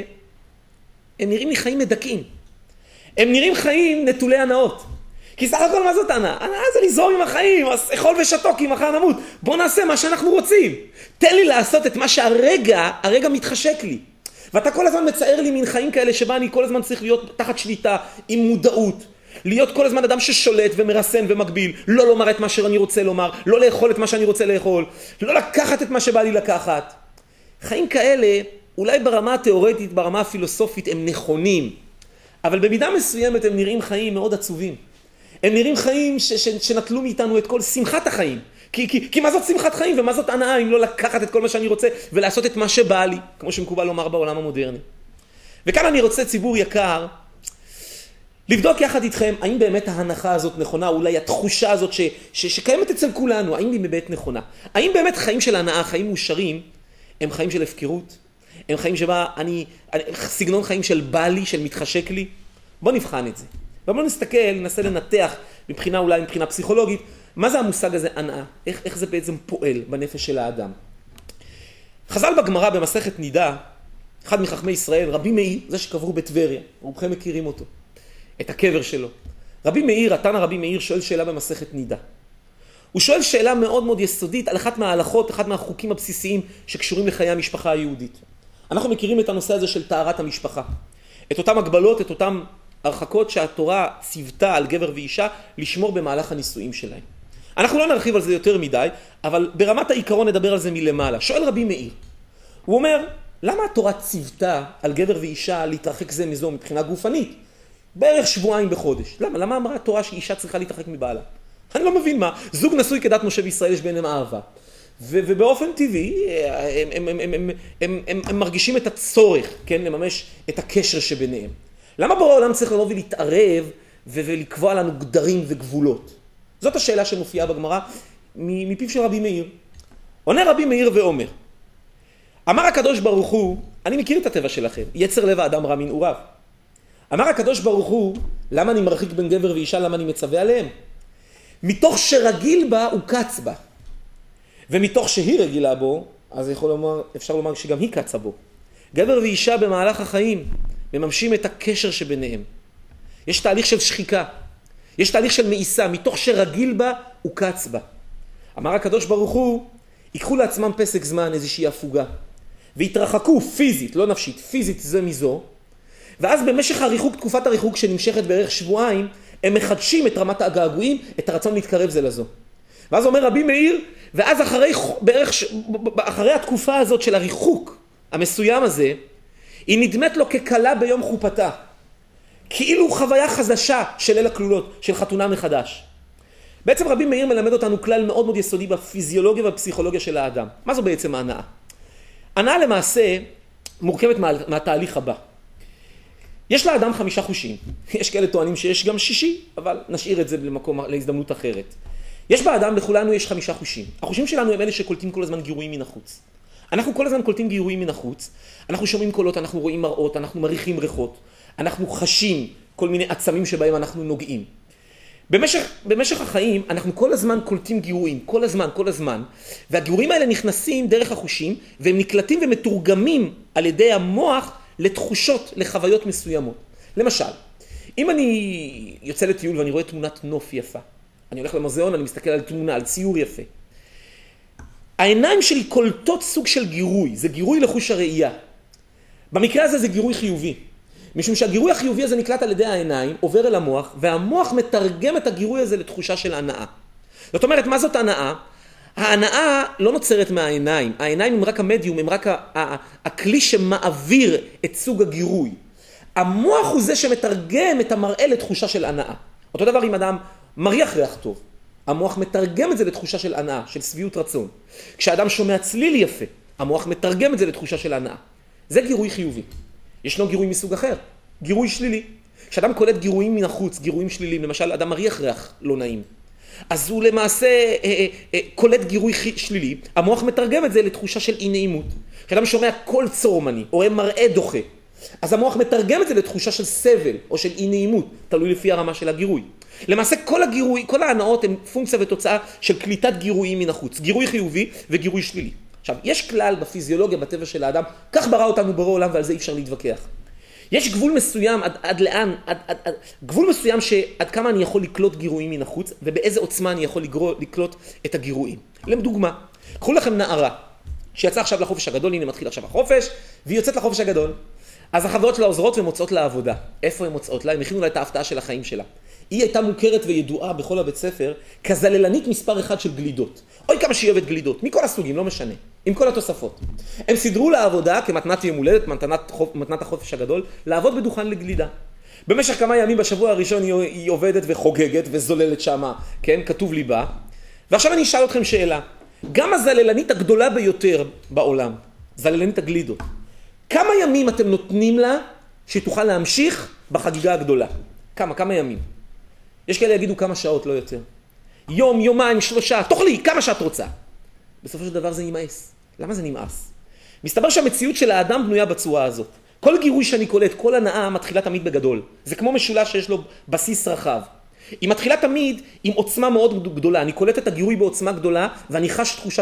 S1: הם נראים לי חיים מדכאים. הם נראים חיים נטולי הנאות. כי סך הכל מה זאת הנאה? הנאה זה לזרום עם החיים, אז אכול ושתוק כי מחר נמות. בוא נעשה מה שאנחנו רוצים. תן לי לעשות את מה הרגע מתחשק לי. ואתה כל הזמן מצייר לי מין חיים כאלה שבה אני כל הזמן צריך להיות תחת שליטה, עם מודעות. להיות כל הזמן אדם ששולט ומרסן ומגביל. לא לומר את מה שאני רוצה לומר, לא לאכול את מה שאני רוצה לאכול, לא לקחת את מה שבא לי לקחת. חיים כאלה, אולי ברמה התיאורטית, ברמה הפילוסופית, הם נכונים. אבל במידה מסוימת הם נראים חיים מאוד עצובים. הם נראים חיים שנטלו מאיתנו את כל שמחת החיים. כי מה זאת שמחת חיים ומה זאת הנאה אם לא לקחת את כל מה שאני רוצה ולעשות את מה שבא לי, כמו שמקובל לומר בעולם המודרני. וכאן אני רוצה, ציבור יקר, לבדוק יחד איתכם האם באמת ההנחה הזאת נכונה, אולי התחושה הזאת שקיימת אצל כולנו, האם היא באמת נכונה. האם באמת חיים של הנאה, חיים מאושרים, הם חיים של הפקרות? הם חיים שבה סגנון חיים של בא לי, של מתחשק לי? בוא נבחן את זה. ובוא נסתכל, ננסה לנתח אולי מבחינה פסיכולוגית, מה זה המושג הזה הנאה? איך זה בעצם פועל בנפש של האדם? חז"ל בגמרא במסכת נידה, אחד מחכמי ישראל, רבי מאיר, זה שקברו בטבריה, רובכם מכירים אותו, את הקבר שלו. רבי מאיר, התנא רבי מאיר, שואל שאלה במסכת נידה. הוא שואל שאלה מאוד מאוד יסודית על אחת מההלכות, אחד מהחוקים הבסיסיים שקשורים לחיי המשפחה היהודית. אנחנו מכירים את הנושא הזה של טהרת המשפחה. את אותם הגבלות, את אותם הרחקות שהתורה ציוותה על גבר ואישה לשמור במהלך הנישואים שלהם. אנחנו לא נרחיב על זה יותר מדי, אבל ברמת העיקרון נדבר על זה מלמעלה. שואל רבי מאיר, הוא אומר, למה התורה ציוותה על גבר ואישה להתרחק זה מזו מבחינה גופנית? בערך שבועיים בחודש. למה אמרה התורה שאישה צריכה להתרחק מבעלה? אני לא מבין מה. זוג נשוי כדת משה וישראל יש ביניהם אהבה. ובאופן טבעי הם מרגישים את הצורך, כן, לממש את הקשר שביניהם. למה בורא העולם צריך לבוא ולהתערב ולקבוע לנו גדרים וגבולות? זאת השאלה שמופיעה בגמרא מפיו של רבי מאיר. עונה רבי מאיר ואומר, אמר הקדוש ברוך הוא, אני מכיר את הטבע שלכם, יצר לב האדם רע מנעוריו. אמר הקדוש ברוך הוא, למה אני מרחיק בין גבר ואישה, למה אני מצווה עליהם? מתוך שרגיל בה הוא קץ בה. ומתוך שהיא רגילה בו, אז אפשר לומר שגם היא קצה בו. גבר ואישה במהלך החיים מממשים את הקשר שביניהם. יש תהליך של שחיקה, יש תהליך של מאיסה, מתוך שרגיל בה הוא קץ בה. אמר הקדוש ברוך הוא, ייקחו לעצמם פסק זמן, איזושהי הפוגה, והתרחקו פיזית, לא נפשית, פיזית זה מזו, ואז במשך תקופת הריחוק שנמשכת בערך שבועיים, הם מחדשים את רמת הגעגועים, את הרצון להתקרב זה לזו. ואז אומר רבי מאיר, ואז אחרי התקופה הזאת של הריחוק המסוים הזה, היא נדמת לו כקלה ביום חופתה. כאילו חוויה חדשה של ליל הכלולות, של חתונה מחדש. בעצם רבי מאיר מלמד אותנו כלל מאוד מאוד יסודי בפיזיולוגיה והפסיכולוגיה של האדם. מה זו בעצם ההנאה? הנאה למעשה מורכבת מהתהליך הבא. יש לאדם 5 חושים. יש כאלה טוענים שיש גם 6, אבל נשאיר את זה להזדמנות אחרת. יש באדם, לכולנו יש 5 חושים. החושים שלנו הם אלה שקולטים כל הזמן גירויים מן החוץ. אנחנו כל הזמן קולטים גירויים מן החוץ. אנחנו שומעים קולות, אנחנו רואים מראות, אנחנו מריחים ריחות. אנחנו חשים כל מיני עצמים שבהם אנחנו נוגעים. במשך החיים אנחנו כל הזמן קולטים גירויים, כל הזמן. והגירויים האלה נכנסים דרך החושים, והם נקלטים ומתורגמים על ידי המוח לתחושות, לחוויות מסוימות. למשל, אם אני יוצא לטיול ואני רואה תמונת נוף יפה, אני הולך למוזיאון, אני מסתכל על תמונה, על ציור יפה. העיניים שלי קולטות סוג של גירוי, זה גירוי לחוש הראייה. במקרה הזה זה גירוי חיובי. משום שהגירוי החיובי הזה נקלט על ידי העיניים, עובר אל המוח, והמוח מתרגם את הגירוי הזה לתחושה של הנאה. זאת אומרת, מה זאת הנאה? ההנאה לא נוצרת מהעיניים. העיניים הם רק המדיום, הם רק הכלי שמעביר את סוג הגירוי. המוח הוא זה שמתרגם את המראה לתחושה של הנאה. אותו דבר אם אדם מריח ריח טוב. המוח מתרגם את זה לתחושה של הנאה, של שביעות רצון. כשאדם שומע צליל יפה, המוח מתרגם את זה לתחושה של הנאה. זה גירוי חיובי. ישנו גירוי מסוג אחר, גירוי שלילי. כשאדם קולט גירויים מן החוץ, גירויים שליליים, למשל אדם מריח ריח לא נעים, אז הוא למעשה קולט גירוי שלילי, המוח מתרגם את זה לתחושה של אי נעימות. כשאדם שומע קול צורמני, או מראה דוחה, אז המוח מתרגם את זה לתחושה של סבל, או של אי נעימות, תלוי לפי הרמה של הגירוי. למעשה כל ההנאות הן פונקציה ותוצאה של קליטת גירויים מן החוץ. גירוי חיובי וגירוי שלילי. עכשיו, יש כלל בפיזיולוגיה, בטבע של האדם, כך ברא אותנו בורא עולם ועל זה אי אפשר להתווכח. יש גבול מסוים עד לאן, גבול מסוים שעד כמה אני יכול לקלוט גירויים מן החוץ ובאיזה עוצמה אני יכול לקלוט את הגירויים. לדוגמה, קחו לכם נערה שיצאה עכשיו לחופש הגדול, הנה מתחיל עכשיו החופש, והיא יוצאת לחופש הגדול. אז החברות שלה עוזרות ומוצאות לה עבודה. איפה הן מוצאות לה? הן הכינו לה את ההפתעה של החיים שלה. היא הייתה מוכרת וידועה בכל הבית ספר כזללנית מספר אחד של גלידות. אוי כמה שהיא אוהבת גלידות, מכל הסוגים, לא משנה, עם כל התוספות. הם סידרו לה עבודה כמתנת יום הולדת, מתנת החופש הגדול, לעבוד בדוכן לגלידה. במשך כמה ימים בשבוע הראשון היא עובדת וחוגגת וזוללת שמה, כן, כתוב ליבה. ועכשיו אני אשאל אתכם שאלה. גם הזללנית הגדולה ביותר בעולם, זללנית הגלידות, כמה ימים אתם נותנים לה שהיא תוכל להמשיך בחגיגה הגדולה? כמה ימים? יש כאלה יגידו כמה שעות, לא יותר. יום, יומיים, 3, תאכלי, כמה שאת רוצה. בסופו של דבר זה נמאס. למה זה נמאס? מסתבר שהמציאות של האדם בנויה בצורה הזאת. כל גירוי שאני קולט, כל הנאה מתחילה תמיד בגדול. זה כמו משולש שיש לו בסיס רחב. היא מתחילה תמיד עם עוצמה מאוד גדולה. אני קולט את הגירוי בעוצמה גדולה, ואני חש תחושה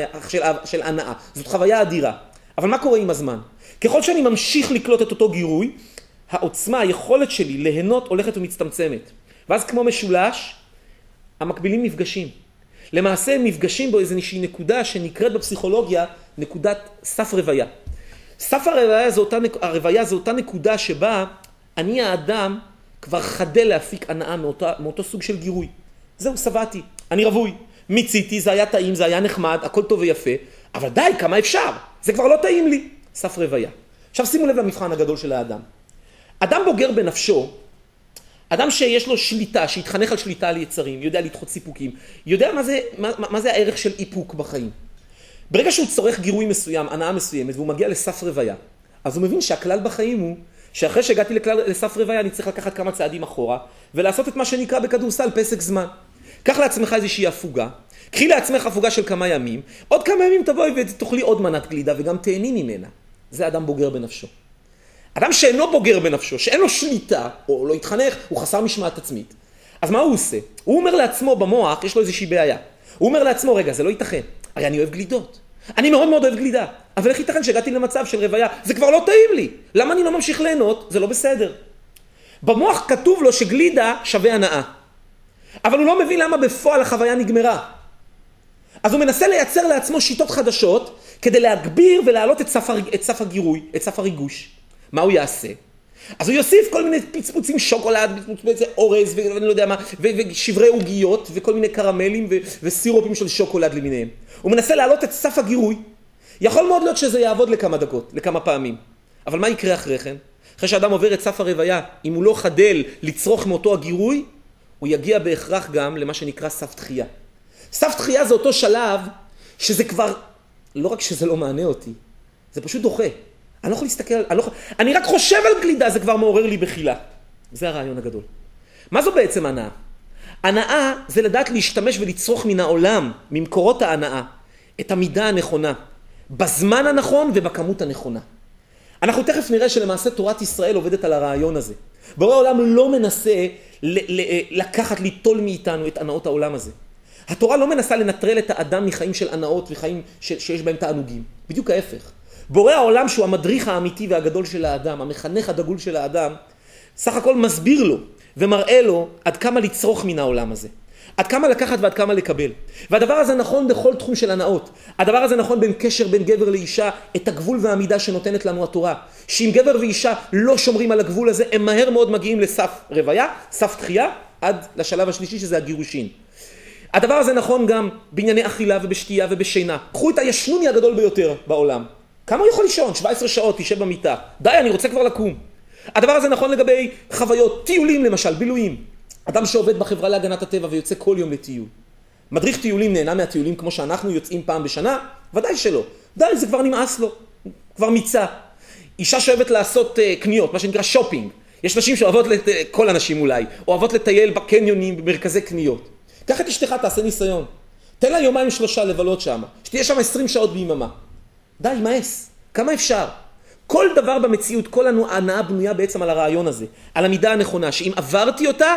S1: של הנאה. זאת חוויה אדירה. אבל מה קורה עם הזמן? ככל שאני ממשיך לקלוט את אותו גירוי, העוצמה, היכולת שלי ליהנות הולכת ומצטמצמת. ואז כמו משולש, המקבילים נפגשים. למעשה הם נפגשים בו איזושהי נקודה שנקראת בפסיכולוגיה נקודת סף רוויה. סף הרוויה זו אותה נקודה שבה אני האדם כבר חדל להפיק הנאה מאותו סוג של גירוי. זהו, שבעתי, אני רווי, מיציתי, זה היה טעים, זה היה נחמד, הכל טוב ויפה, אבל די, כמה אפשר? זה כבר לא טעים לי. סף רוויה. עכשיו שימו לב למבחן הגדול של האדם. אדם בוגר בנפשו, אדם שיש לו שליטה, שהתחנך על שליטה על יצרים, יודע לדחות סיפוקים, יודע מה זה הערך של איפוק בחיים. ברגע שהוא צורך גירוי מסוים, הנאה מסוימת, והוא מגיע לסף רוויה, אז הוא מבין שהכלל בחיים הוא, שאחרי שהגעתי לסף רוויה, אני צריך לקחת כמה צעדים אחורה, ולעשות את מה שנקרא בכדורסל פסק זמן. קח לעצמך איזושהי הפוגה, קחי לעצמך הפוגה של כמה ימים, עוד כמה ימים תבואי ותאכלי עוד מנת גלידה, וגם תהני ממנה. זה אדם בוגר בנפשו. אדם שאינו בוגר בנפשו, שאין לו שליטה, או לא התחנך, הוא חסר משמעת עצמית. אז מה הוא עושה? הוא אומר לעצמו במוח, יש לו איזושהי בעיה. הוא אומר לעצמו, רגע, זה לא ייתכן. הרי אני אוהב גלידות. אני מאוד מאוד אוהב גלידה. אבל איך ייתכן שהגעתי למצב של רוויה? זה כבר לא טעים לי. למה אני לא ממשיך ליהנות? זה לא בסדר. במוח כתוב לו שגלידה שווה הנאה. אבל הוא לא מבין למה בפועל החוויה נגמרה. אז הוא מנסה לייצר לעצמו שיטות חדשות כדי להגביר ולהעלות את סף הגירוי, את סף הריגוש. מה הוא יעשה? אז הוא יוסיף כל מיני פצפוצים שוקולד, אורז ואני לא יודע מה, ושברי עוגיות וכל מיני קרמלים וסירופים של שוקולד למיניהם. הוא מנסה להעלות את סף הגירוי. יכול מאוד להיות שזה יעבוד לכמה דקות, לכמה פעמים. אבל מה יקרה אחרי כן? אחרי שאדם עובר את סף הרוויה, אם הוא לא חדל לצרוך מאותו הגירוי, הוא יגיע בהכרח גם למה שנקרא סף דחייה. סף דחייה זה אותו שלב שזה כבר, לא רק שזה לא מענה אותי, זה פשוט דוחה. אני לא יכול להסתכל, אני רק חושב על גלידה, זה כבר מעורר לי בחילה. זה הרעיון הגדול. מה זו בעצם הנאה? הנאה זה לדעת להשתמש ולצרוך מן העולם, ממקורות ההנאה, את המידה הנכונה, בזמן הנכון ובכמות הנכונה. אנחנו תכף נראה שלמעשה תורת ישראל עובדת על הרעיון הזה. בורא העולם לא מנסה לקחת, ליטול מאיתנו את הנאות העולם הזה. התורה לא מנסה לנטרל את האדם מחיים של הנאות וחיים שיש בהם תענוגים. בדיוק ההפך. בורא העולם שהוא המדריך האמיתי והגדול של האדם, המחנך הדגול של האדם, סך הכל מסביר לו ומראה לו עד כמה לצרוך מן העולם הזה. עד כמה לקחת ועד כמה לקבל. והדבר הזה נכון בכל תחום של הנאות. הדבר הזה נכון בין קשר בין גבר לאישה, את הגבול והמידה שנותנת לנו התורה. שאם גבר ואישה לא שומרים על הגבול הזה, הם מהר מאוד מגיעים לסף רוויה, סף דחייה, עד לשלב השלישי שזה הגירושין. הדבר הזה נכון גם בענייני אכילה ובשתייה ובשינה. קחו את הישנוני הגדול ביותר בעולם. כמה הוא יכול לישון? 17 שעות, תשב במיטה. די, אני רוצה כבר לקום. הדבר הזה נכון לגבי חוויות, טיולים למשל, בילויים. אדם שעובד בחברה להגנת הטבע ויוצא כל יום לטיול. מדריך טיולים נהנה מהטיולים כמו שאנחנו יוצאים פעם בשנה? ודאי שלא. די, זה כבר נמאס לו. כבר מיצה. אישה שאוהבת לעשות קניות, מה שנקרא שופינג. יש נשים שאוהבות, כל הנשים אולי, אוהבות לטייל בקניונים, במרכזי קניות. קח את אשתך, תעשה ניסיון. תן לה 2-3 לבלות שם. שתהיה שם 20 שעות ביממה. די, מאס. כמה אפשר? כל דבר במציאות, כל ההנאה בנויה בעצם על הרעיון הזה, על המידה הנכונה, שאם עברתי אותה,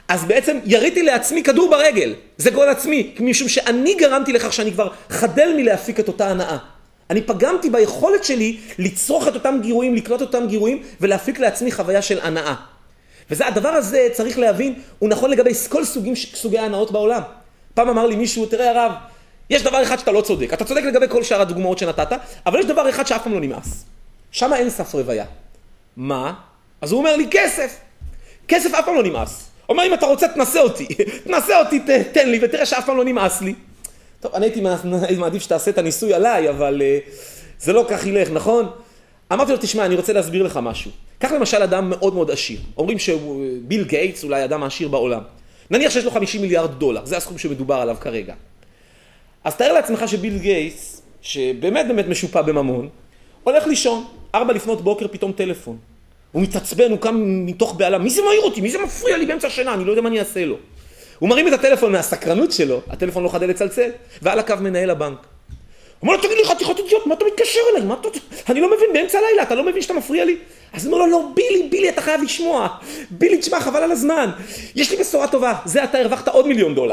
S1: אז בעצם יריתי לעצמי כדור ברגל. זה גול עצמי, משום שאני גרמתי לכך שאני כבר חדל מלהפיק את אותה הנאה. אני פגמתי ביכולת שלי לצרוך את אותם גירויים, לקנות אותם גירויים, ולהפיק לעצמי חוויה של הנאה. וזה, הדבר הזה צריך להבין, הוא נכון לגבי כל סוגי ההנאות בעולם. פעם אמר לי מישהו, תראה הרב, יש דבר אחד שאתה לא צודק. אתה צודק לגבי כל שאר הדוגמאות שנתת, אבל יש דבר אחד שאף פעם לא נמאס. שם אין סף רוויה. מה? אז הוא אומר לי, כסף. כסף אף פעם לא נמאס. הוא אומר, אם אתה רוצה, תנסה אותי. תנסה אותי, תן לי, ותראה שאף פעם לא נמאס לי. טוב, אני הייתי מעדיף שתעשה את הניסוי עליי, אבל זה לא כך ילך, נכון? אמרתי לו, תשמע, אני רוצה להסביר לך משהו. כך למשל אדם מאוד מאוד עשיר. אומרים שביל גייטס אולי אדם העשיר בעולם. נניח שיש לו 50 מיליארד דולר, זה הסכום שמדובר עליו כרגע. אז תאר לעצמך שביל גייטס, שבאמת באמת משופע בממון, הולך לישון, 4 לפנות בוקר פתאום טלפון. הוא מתעצבן, הוא קם מתוך בעלה, מי זה מעיר אותי? מי זה מפריע לי באמצע השינה? אני לא יודע מה אני אעשה לו. הוא מרים את הטלפון מהסקרנות שלו, הטלפון לא חדל לצלצל, ועל הקו מנהל הבנק. הוא אומר לו, תגיד לי, חתיכות אידיוט, מה אתה מתקשר אליי? אני לא מבין, באמצע הלילה, אתה לא מבין שאתה מפריע לי? אז הוא אומר לו, לא, בילי, אתה חייב לשמוע. בילי, תשמע, חבל על הזמן. יש לי בשורה טובה, זה אתה הרווחת עוד $1,000,000.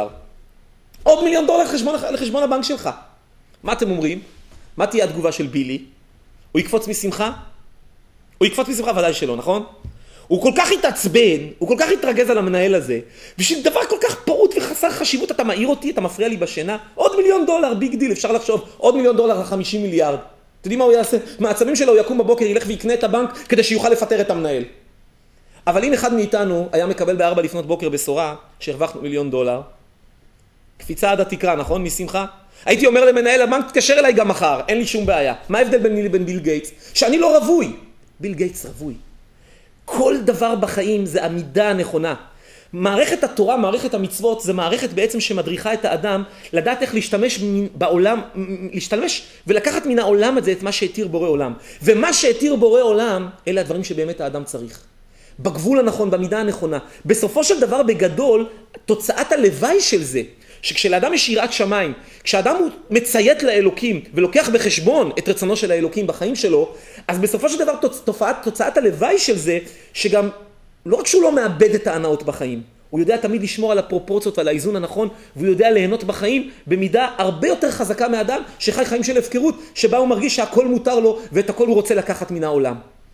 S1: עוד $1,000,000 לחשבון הבנק שלך. מה אתם אומרים? מה תהיה התגובה של בילי? הוא יקפוץ משמחה? הוא יקפוץ משמחה, ודאי שלא, נכון? הוא כל כך התעצבן, הוא כל כך התרגז על המנהל הזה, בשביל דבר כל כך פרוט וחסר חשיבות, אתה מעיר אותי, אתה מפריע לי בשינה, עוד $1,000,000, ביג דיל, אפשר לחשוב, עוד $1,000,000 ל50 מיליארד. אתם יודעים מה הוא יעשה? מהעצבים שלו הוא יקום בבוקר, ילך ויקנה את הבנק כדי שיוכל לפטר את המנהל. אבל אם אחד מאיתנו היה מקבל ב4 לפנות בוקר בשורה, שהרווחנו $1,000,000, קפיצה עד התקרה, נכון? משמחה? הייתי אומר למנהל הבנק, תתקשר אליי גם מחר, אין לי שום בעיה. מה ההבדל ביני לבין ביל גייטס? שאני לא רווי. ביל גייטס רווי. כל דבר בחיים זה עמידה הנכונה. מערכת התורה, מערכת המצוות, זה מערכת בעצם שמדריכה את האדם לדעת איך להשתמש בעולם, להשתמש ולקחת מן העולם הזה את מה שהתיר בורא עולם. ומה שהתיר בורא עולם, אלה הדברים שבאמת האדם צריך. בגבול הנכון, במידה הנכונה. בסופו של דבר בגדול, תוצאת הלוואי של זה, שכשלאדם יש יראת שמיים, כשאדם הוא מציית לאלוקים ולוקח בחשבון את רצונו של האלוקים בחיים שלו, אז בסופו של דבר תוצאת הלוואי של זה, שגם לא רק שהוא לא מאבד את ההנאות בחיים, הוא יודע תמיד לשמור על הפרופורציות ועל האיזון הנכון, והוא יודע ליהנות בחיים במידה הרבה יותר חזקה מאדם שחי חיים של הפקרות, שבה הוא מרגיש שהכל מותר לו ואת הכל הוא רוצה לקחת מן העולם.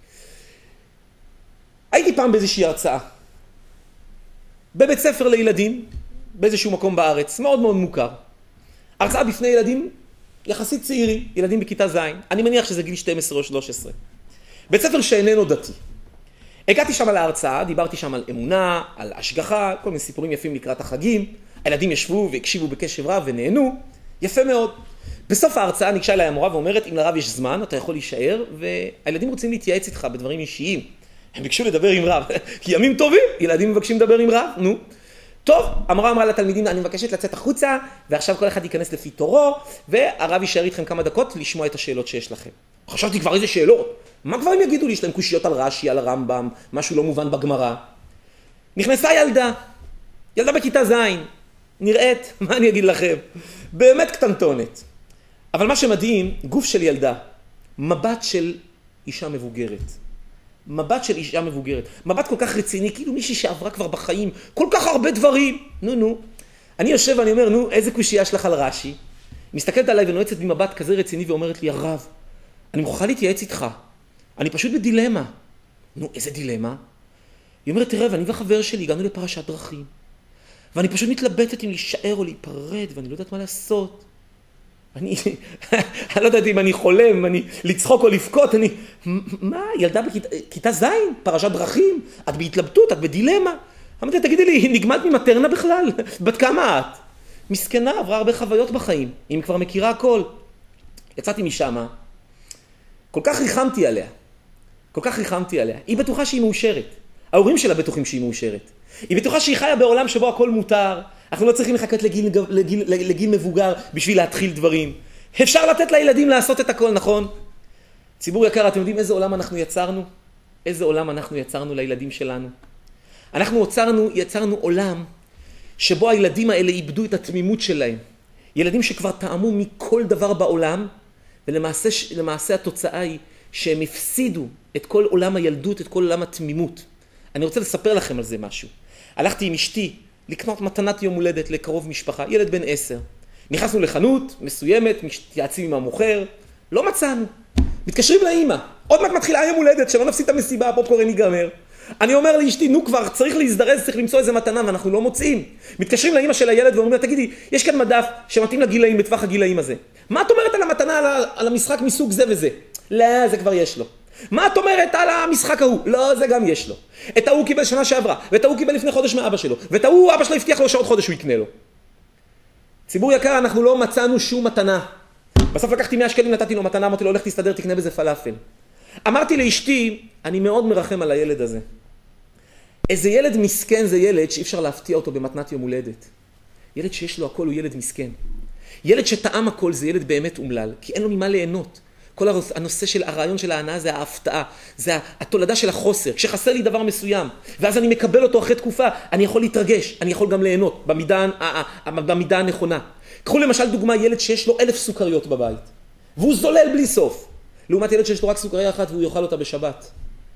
S1: הייתי פעם באיזושהי הרצאה, בבית ספר לילדים, באיזשהו מקום בארץ, מאוד מאוד מוכר. הרצאה בפני ילדים יחסית צעירים, ילדים בכיתה ז', אני מניח שזה גיל 12 או 13. בית ספר שאיננו דתי. הגעתי שם להרצאה, דיברתי שם על אמונה, על השגחה, כל מיני סיפורים יפים לקראת החגים. הילדים ישבו והקשיבו בקשב רב ונהנו, יפה מאוד. בסוף ההרצאה ניגשה אליי המורה ואומרת, אם לרב יש זמן, אתה יכול להישאר, והילדים רוצים להתייעץ איתך בדברים אישיים. הם ביקשו לדבר עם רב, כי ימים טובים, ילדים מבקשים לדבר עם רב, נו. טוב, המורה אמרה לתלמידים, אני מבקשת לצאת החוצה, ועכשיו כל אחד ייכנס לפי תורו, והרב יישאר איתכם כמה דקות לשמוע את השאלות שיש לכם. חשבתי כבר איזה שאלות. מה כבר הם יגידו לי? יש להם קושיות על רש"י, על הרמב"ם, משהו לא מובן בגמרא. נכנסה ילדה בכיתה ז', נראית, מה אני אגיד לכם? באמת קטנטונת. אבל מה שמדהים, גוף של ילדה, מבט של אישה מבוגרת. מבט של אישה מבוגרת. מבט כל כך רציני, כאילו מישהי שעברה כבר בחיים, כל כך הרבה דברים. נו. אני יושב ואני אומר, נו, איזה קושייה שלך על רש"י? מסתכלת עליי ונועצת במבט כזה רציני ואומרת לי, הרב, אני מוכרחה להתייעץ איתך. אני פשוט בדילמה. נו, איזה דילמה? היא אומרת, תראה, ואני והחבר שלי הגענו לפרשת דרכים. ואני פשוט מתלבטת אם להישאר או להיפרד, ואני לא יודעת מה לעשות. אני לא יודעת אם אני חולם, לצחוק או לבכות, מה, ילדה בכיתה ז', פרשת דרכים, את בהתלבטות, את בדילמה. אמרתי, תגידי לי, היא נגמלת ממטרנה בכלל? בת כמה את? מסכנה, עברה הרבה חוויות בחיים, היא כבר מכירה הכל. יצאתי משם, כל כך ריחמתי עליה. היא בטוחה שהיא מאושרת. ההורים שלה בטוחים שהיא מאושרת. היא בטוחה שהיא חיה בעולם שבו הכל מותר. אנחנו לא צריכים לחכות לגיל מבוגר בשביל להתחיל דברים. אפשר לתת לילדים לעשות את הכל, נכון? ציבור יקר, אתם יודעים איזה עולם אנחנו יצרנו? איזה עולם אנחנו יצרנו לילדים שלנו? אנחנו יצרנו עולם שבו הילדים האלה איבדו את התמימות שלהם. ילדים שכבר טעמו מכל דבר בעולם, ולמעשה התוצאה היא שהם הפסידו את כל עולם הילדות, את כל עולם התמימות. אני רוצה לספר לכם על זה משהו. הלכתי עם אשתי לקנות מתנת יום הולדת לקרוב משפחה, ילד בן 10. נכנסנו לחנות מסוימת, מתייעצים עם המוכר, לא מצאנו. מתקשרים לאמא, עוד מעט מתחילה יום הולדת, שלא נפסיד את המסיבה, הפופקורן ייגמר. אני אומר לאשתי, נו כבר, צריך להזדרז, צריך למצוא איזה מתנה, ואנחנו לא מוצאים. מתקשרים לאמא של הילד ואומרים לה, תגידי, יש כאן מדף שמתאים לגילאים, בטווח הגילאים הזה. מה את אומרת על המתנה, על המשחק מסוג זה וזה? לא, זה כבר יש לו. מה את אומרת על המשחק ההוא? לא, זה גם יש לו. את ההוא קיבל שנה שעברה, ואת ההוא קיבל לפני חודש מאבא שלו, ואת ההוא אבא שלו הבטיח לו שעוד חודש הוא יקנה לו. ציבור יקר, אנחנו לא מצאנו שום מתנה. בסוף לקחתי 100 שקלים, נתתי לו מתנה, אמרתי לו, הולך תסתדר, תקנה בזה פלאפל. אמרתי לאשתי, אני מאוד מרחם על הילד הזה. איזה ילד מסכן זה ילד שאי אפשר להפתיע אותו במתנת יום הולדת. ילד שיש לו הכל הוא ילד מסכן. ילד שטעם הכל זה ילד באמת אומלל, כי אין לו ממה ליהנות. כל הנושא של הרעיון של ההנאה זה ההפתעה, זה התולדה של החוסר. כשחסר לי דבר מסוים, ואז אני מקבל אותו אחרי תקופה, אני יכול להתרגש, אני יכול גם ליהנות במידה הנכונה. קחו למשל דוגמה ילד שיש לו 1000 סוכריות בבית, והוא זולל בלי סוף. לעומת ילד שיש לו רק סוכריה אחת והוא יאכל אותה בשבת.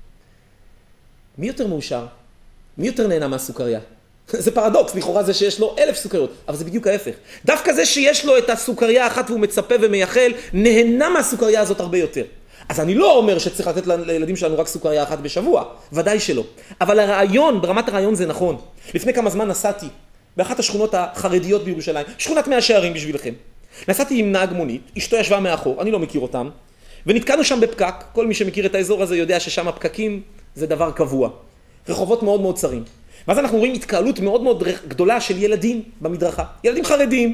S1: מי יותר מאושר? מי יותר נהנה מהסוכריה? זה פרדוקס, לכאורה זה שיש לו 1000 סוכריות, אבל זה בדיוק ההפך. דווקא זה שיש לו את הסוכריה האחת והוא מצפה ומייחל, נהנה מהסוכריה הזאת הרבה יותר. אז אני לא אומר שצריך לתת לילדים שלנו רק סוכריה אחת בשבוע, ודאי שלא. אבל הרעיון, ברמת הרעיון זה נכון. לפני כמה זמן נסעתי באחת השכונות החרדיות בירושלים, שכונת 100 שערים בשבילכם. נסעתי עם נהג מונית, אשתו ישבה מאחור, אני לא מכיר אותם, ונתקענו שם בפקק. כל מי שמכיר את האזור הזה יודע ששם הפקקים זה דבר קבוע. רחובות מאוד מאוד צרים. ואז אנחנו רואים התקהלות מאוד מאוד גדולה של ילדים במדרכה. ילדים חרדים.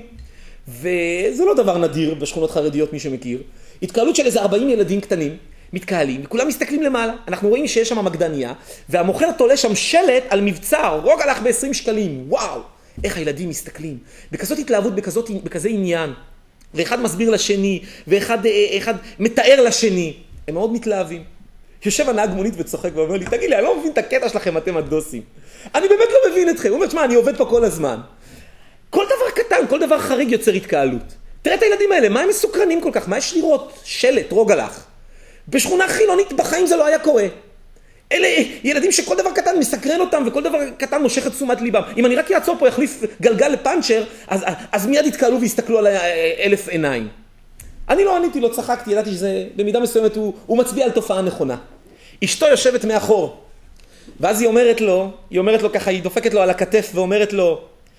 S1: וזה לא דבר נדיר בשכונות חרדיות, מי שמכיר. התקהלות של איזה 40 ילדים קטנים, מתקהלים, וכולם מסתכלים למעלה. אנחנו רואים שיש שם מקדניה, והמוכר תולה שם שלט על מבצע, רוגלח ב-20 שקלים. וואו! איך הילדים מסתכלים. בכזאת התלהבות, בכזה עניין. ואחד מסביר לשני, ואחד מתאר לשני. הם מאוד מתלהבים. יושב הנהג מונית וצוחק ואומר לי, תגיד לי, אני לא מבין את הקטע שלכם, אתם הדוסים. אני באמת לא מבין אתכם. הוא אומר, תשמע, אני עובד פה כל הזמן. כל דבר קטן, כל דבר חריג יוצר התקהלות. תראה את הילדים האלה, מה הם מסוקרנים כל כך? מה יש לראות? שלט, רוגלח. בשכונה חילונית בחיים זה לא היה קורה. אלה ילדים שכל דבר קטן מסקרן אותם, וכל דבר קטן מושך את תשומת ליבם. אם אני רק יעצור פה, יחליף גלגל לפנצ'ר, אז מיד יתקהלו ויסתכלו על 1000 עיניים. אני לא עניתי, לא צחקתי, ידעתי שזה במידה מסוימת הוא מצביע על תופעה נכונה. אשתו יושבת מאחור, ואז היא אומרת לו ככה, היא דופקת לו על הכתף ואומרת לו,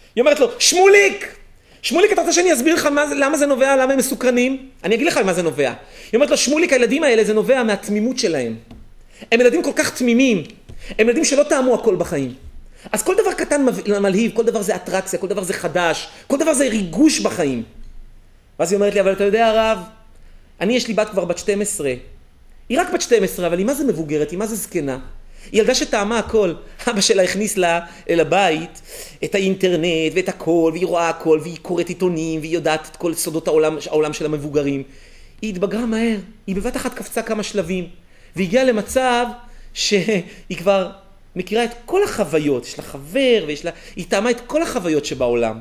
S1: שמוליק, אתה רוצה שאני אסביר לך למה זה נובע, למה הם מסוקרנים? אני אגיד לך מה זה נובע. היא אומרת לו, שמוליק, הילדים האלה זה נובע מהתמימות שלהם. הם ילדים כל כך תמימים, הם ילדים שלא טעמו הכל בחיים. אז כל דבר קטן מלהיב, כל דבר זה אטרקציה, כל דבר זה חדש, כל דבר זה ריגוש בחיים. ואז היא אומרת לי, אבל אתה יודע הרב, יש לי בת כבר בת 12. היא רק בת 12, אבל היא מה זה מבוגרת, היא מה זה זקנה. היא ילדה שטעמה הכל. אבא שלה הכניס לה לבית את האינטרנט ואת הכל, והיא רואה הכל, והיא קוראת עיתונים, והיא יודעת את כל סודות העולם של המבוגרים. היא התבגרה מהר, היא בבת אחת קפצה כמה שלבים, והגיעה למצב שהיא כבר מכירה את כל החוויות. יש לה חבר, היא טעמה את כל החוויות שבעולם.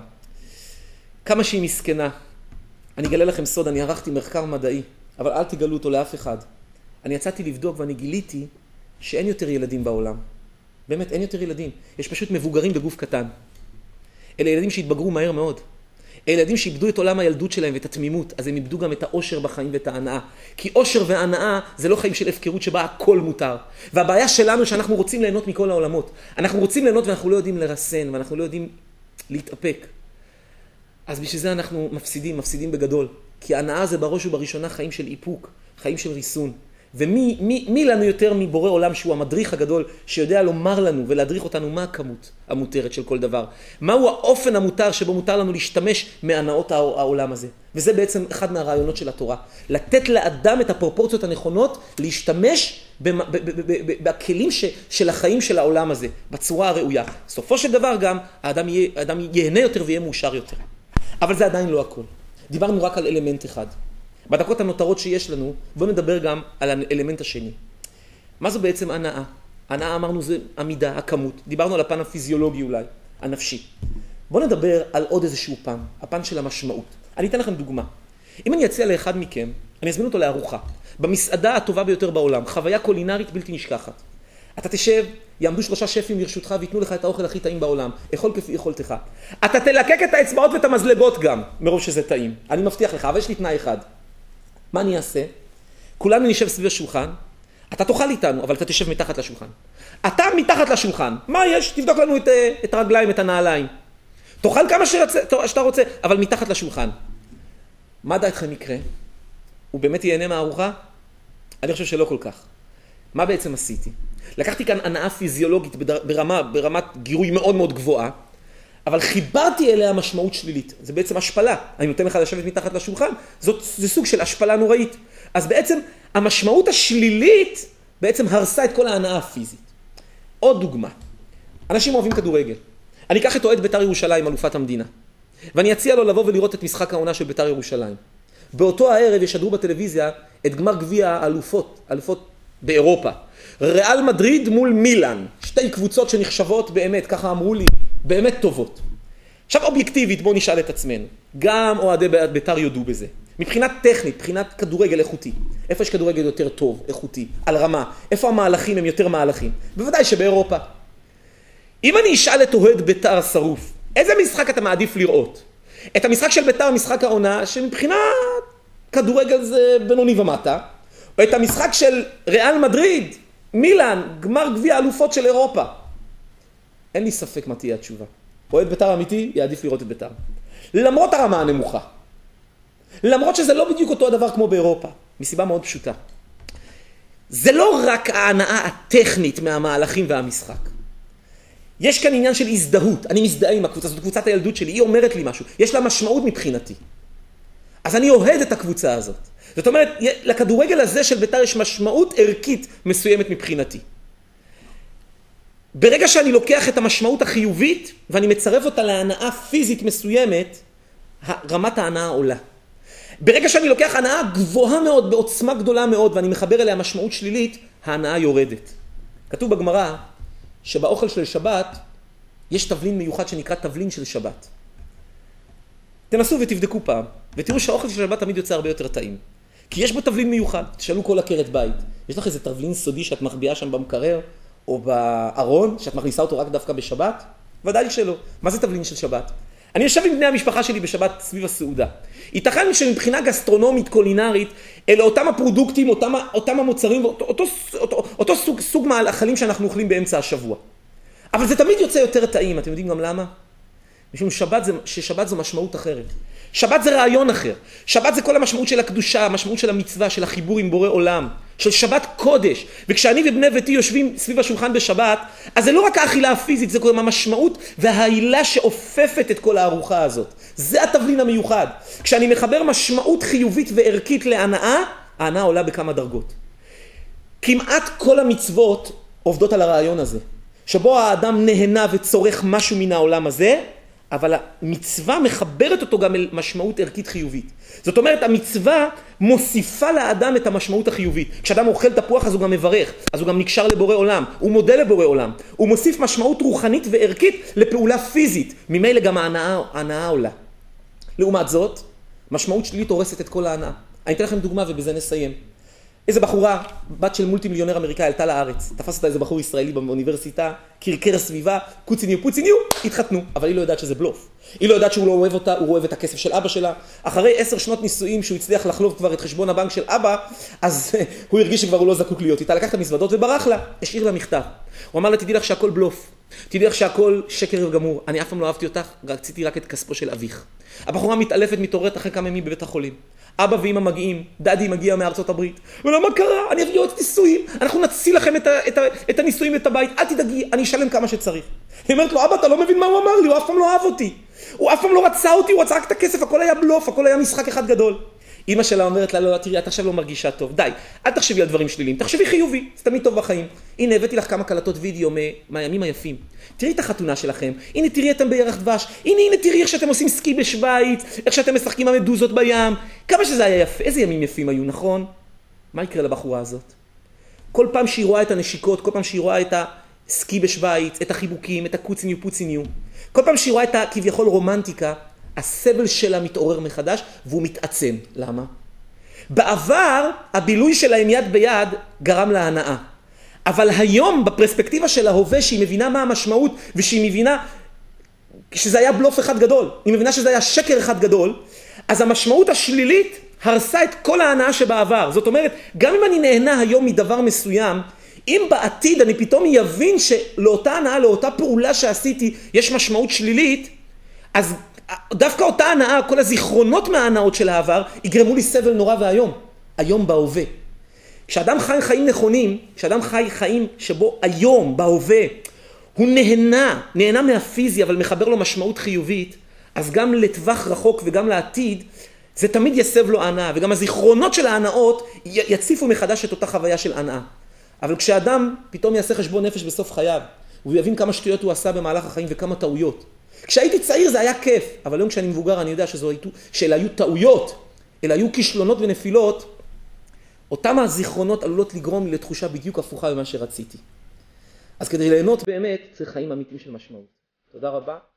S1: כמה שהיא מסכנה. אני אגלה לכם סוד, אני ערכתי מחקר מדעי, אבל אל תגלו אותו לאף אחד. אני יצאתי לבדוק ואני גיליתי שאין יותר ילדים בעולם. באמת, אין יותר ילדים. יש פשוט מבוגרים בגוף קטן. אלה ילדים שהתבגרו מהר מאוד. אלה ילדים שאיבדו את עולם הילדות שלהם ואת התמימות, אז הם איבדו גם את האושר בחיים ואת ההנאה. כי אושר וההנאה זה לא חיים של הפקרות שבה הכל מותר. והבעיה שלנו שאנחנו רוצים ליהנות מכל העולמות. אנחנו רוצים ליהנות ואנחנו לא יודעים לרסן, ואנחנו לא יודעים להתאפק. אז בשביל זה אנחנו מפסידים בגדול. כי ההנאה זה בראש ובראשונה חיים של איפוק, חיים של ריסון. ומי לנו יותר מבורא עולם שהוא המדריך הגדול שיודע לומר לנו ולהדריך אותנו מה הכמות המותרת של כל דבר. מהו האופן המותר שבו מותר לנו להשתמש מהנאות העולם הזה. וזה בעצם אחד מהרעיונות של התורה. לתת לאדם את הפרופורציות הנכונות להשתמש בכלים של החיים של העולם הזה, בצורה הראויה. סופו של דבר גם האדם ייהנה יותר ויהיה מאושר יותר. אבל זה עדיין לא הכל. דיברנו רק על אלמנט אחד. בדקות הנותרות שיש לנו, בואו נדבר גם על האלמנט השני. מה זו בעצם הנאה? הנאה אמרנו זה המידה, הכמות. דיברנו על הפן הפיזיולוגי אולי, הנפשי. בואו נדבר על עוד איזשהו פן, הפן של המשמעות. אני אתן לכם דוגמה. אם אני אציע לאחד מכם, אני אזמין אותו לארוחה. במסעדה הטובה ביותר בעולם, חוויה קולינרית בלתי נשכחת. אתה תשב יעמדו 3 שפים לרשותך ויתנו לך את האוכל הכי טעים בעולם. אכול כפי יכולתך. אתה תלקק את האצבעות ואת המזלגות גם, מרוב שזה טעים. אני מבטיח לך, אבל יש לי תנאי אחד. מה אני אעשה? כולנו נשב סביב השולחן, אתה תאכל איתנו, אבל אתה תשב מתחת לשולחן. אתה מתחת לשולחן. מה יש? תבדוק לנו את הרגליים, את הנעליים. תאכל כמה שאתה רוצה, אבל מתחת לשולחן. מה דעתכם יקרה? הוא באמת ייהנה מהארוחה? אני חושב שלא כל כך. מה בעצם עשיתי? לקחתי כאן הנאה פיזיולוגית ברמת גירוי מאוד מאוד גבוהה, אבל חיברתי אליה משמעות שלילית. זה בעצם השפלה. אני נותן לך לשבת מתחת לשולחן, זה סוג של השפלה נוראית. אז בעצם המשמעות השלילית בעצם הרסה את כל ההנאה הפיזית. עוד דוגמה. אנשים אוהבים כדורגל. אני אקח את אוהד בית"ר ירושלים, אלופת המדינה, ואני אציע לו לבוא ולראות את משחק העונה של בית"ר ירושלים. באותו הערב ישדרו בטלוויזיה את גמר גביע האלופות באירופה. ריאל מדריד מול מילאן. 2 קבוצות שנחשבות באמת, ככה אמרו לי, באמת טובות. עכשיו אובייקטיבית, בואו נשאל את עצמנו. גם אוהדי בית"ר יודו בזה. מבחינת טכנית, מבחינת כדורגל איכותי. איפה יש כדורגל יותר טוב, איכותי, על רמה? איפה המהלכים הם יותר מהלכים? בוודאי שבאירופה. אם אני אשאל את אוהד בית"ר שרוף, איזה משחק אתה מעדיף לראות? את המשחק של בית"ר, משחק העונה, שמבחינת כדורגל זה בינוני ומטה, או את המשחק של ריאל מדריד, מילאן, גמר גביע האלופות של אירופה. אין לי ספק מה תהיה התשובה. אוהד בית"ר אמיתי יעדיף לראות את בית"ר. למרות הרמה הנמוכה. למרות שזה לא בדיוק אותו הדבר כמו באירופה. מסיבה מאוד פשוטה. זה לא רק ההנאה הטכנית מהמהלכים והמשחק. יש כאן עניין של הזדהות. אני מזדהה עם הקבוצה, זאת קבוצת הילדות שלי, היא אומרת לי משהו. יש לה משמעות מבחינתי. אז אני אוהד את הקבוצה הזאת. זאת אומרת, לכדורגל הזה של בית"ר יש משמעות ערכית מסוימת מבחינתי. ברגע שאני לוקח את המשמעות החיובית, ואני מצרף אותה להנאה פיזית מסוימת, רמת ההנאה עולה. ברגע שאני לוקח הנאה גבוהה מאוד, בעוצמה גדולה מאוד, ואני מחבר אליה משמעות שלילית, ההנאה יורדת. כתוב בגמרא, שבאוכל של שבת, יש תבלין מיוחד שנקרא תבלין של שבת. תנסו ותבדקו פעם, ותראו שהאוכל של שבת תמיד יוצא הרבה יותר טעים. כי יש בו תבלין מיוחד, תשאלו כל עקרת בית. יש לך איזה תבלין סודי שאת מחביאה שם במקרר, או בארון, שאת מכניסה אותו רק דווקא בשבת? ודאי שלא. מה זה תבלין של שבת? אני יושב עם בני המשפחה שלי בשבת סביב הסעודה. ייתכן שמבחינה גסטרונומית, קולינרית, אלה אותם הפרודוקטים, אותם המוצרים, אותו סוג מאכלים שאנחנו אוכלים באמצע השבוע. אבל זה תמיד יוצא יותר טעים, אתם יודעים גם למה? משום ששבת זו משמעות אחרת. שבת זה רעיון אחר. שבת זה כל המשמעות של הקדושה, המשמעות של המצווה, של החיבור עם בורא עולם, של שבת קודש. וכשאני ובני ביתי יושבים סביב השולחן בשבת, אז זה לא רק האכילה הפיזית, זה כל המשמעות והעילה שאופפת את כל הארוחה הזאת. זה התבלין המיוחד. כשאני מחבר משמעות חיובית וערכית להנאה, ההנאה עולה בכמה דרגות. כמעט כל המצוות עובדות על הרעיון הזה, שבו האדם נהנה וצורך משהו מן העולם הזה, אבל המצווה מחברת אותו גם אל משמעות ערכית חיובית. זאת אומרת, המצווה מוסיפה לאדם את המשמעות החיובית. כשאדם אוכל תפוח, אז הוא גם מברך, אז הוא גם נקשר לבורא עולם, הוא מודה לבורא עולם. הוא מוסיף משמעות רוחנית וערכית לפעולה פיזית, ממילא גם ההנאה עולה. לעומת זאת, משמעות שלילית הורסת את כל ההנאה. אני אתן לכם דוגמה ובזה נסיים. איזה בחורה, בת של מולטי מיליונר אמריקאי, עלתה לארץ. תפס אותה איזה בחור ישראלי באוניברסיטה, קרקר סביבה, קוציניו, התחתנו. אבל היא לא יודעת שזה בלוף. היא לא יודעת שהוא לא אוהב אותה, הוא אוהב את הכסף של אבא שלה. אחרי 10 שנות נישואים שהוא הצליח לחלוב כבר את חשבון הבנק של אבא, אז הוא הרגיש שכבר הוא לא זקוק להיות איתה. לקח את המזוודות וברח לה, השאיר לה מכתב. הוא אמר לה, תדעי לך שהכל בלוף. תדעי לך שהכל שקר וגמור. אני אף פעם לא אהבתי אותך, רציתי רק את כספו של אביך. הבחורה מתעלפת, מתעוררת אחרי כמה ימים בבית החולים. אבא ואמא מגיעים, דדי מגיע מארצות הברית. ולמה קרה? אני אביא עוד ניסויים. אנחנו נציל לכם את הניסויים ואת הבית. אל תדאגי, אני אשלם כמה שצריך. היא אומרת לו, אבא, אתה לא מבין מה הוא אמר לי, הוא אף פעם לא אהב אותי. הוא אף פעם לא רצה אותי, הוא רצה רק את הכסף, הכל היה בלוף, הכל היה משחק אחד גדול. אמא שלה אומרת לה, לא, תראי, את עכשיו לא מרגישה טוב. די, אל תחשבי על דברים שליליים, תחשבי חיובי, זה תמיד טוב בחיים. הנה, הבאתי לך כמה קלטות וידאו מהימים היפים. תראי את החתונה שלכם, הנה תראי אתם בירח דבש, הנה תראי איך שאתם עושים סקי בשוויץ, איך שאתם משחקים המדוזות בים. כמה שזה היה יפה, איזה ימים יפים היו, נכון? מה יקרה לבחורה הזאת? כל פעם שהיא רואה את הנשיקות, כל פעם שהיא רואה את הסקי בשוויץ, את החיבוקים, את הקוציניו פוציניו, כל פעם שהיא רואה את הכביכול רומנטיקה, הסבל שלה מתעורר מחדש והוא מתעצם. למה? בעבר הבילוי שלהם יד ביד גרם להנאה.
S2: אבל היום בפרספקטיבה של ההווה, שהיא מבינה מה המשמעות, ושהיא מבינה שזה היה בלוף אחד גדול, היא מבינה שזה היה שקר אחד גדול, אז המשמעות השלילית הרסה את כל ההנאה שבעבר. זאת אומרת, גם אם אני נהנה היום מדבר מסוים, אם בעתיד אני פתאום יבין שלאותה הנאה, לאותה פעולה שעשיתי, יש משמעות שלילית, אז דווקא אותה הנאה, כל הזיכרונות מההנאות של העבר, יגרמו לי סבל נורא והיום, היום בהווה. כשאדם חי חיים נכונים, כשאדם חי חיים שבו היום, בהווה, הוא נהנה מהפיזי, אבל מחבר לו משמעות חיובית, אז גם לטווח רחוק וגם לעתיד, זה תמיד יסב לו הנאה, וגם הזיכרונות של ההנאות יציפו מחדש את אותה חוויה של הנאה. אבל כשאדם פתאום יעשה חשבון נפש בסוף חייו, הוא יבין כמה שטויות הוא עשה במהלך החיים וכמה טעויות. כשהייתי צעיר זה היה כיף, אבל היום כשאני מבוגר אני יודע שאלה היו טעויות, אלה היו כישלונות ונפילות, אותם הזיכרונות עלולות לגרום לי לתחושה בדיוק הפוכה ממה שרציתי. אז כדי ליהנות באמת צריך חיים אמיתיים של משמעות. תודה רבה.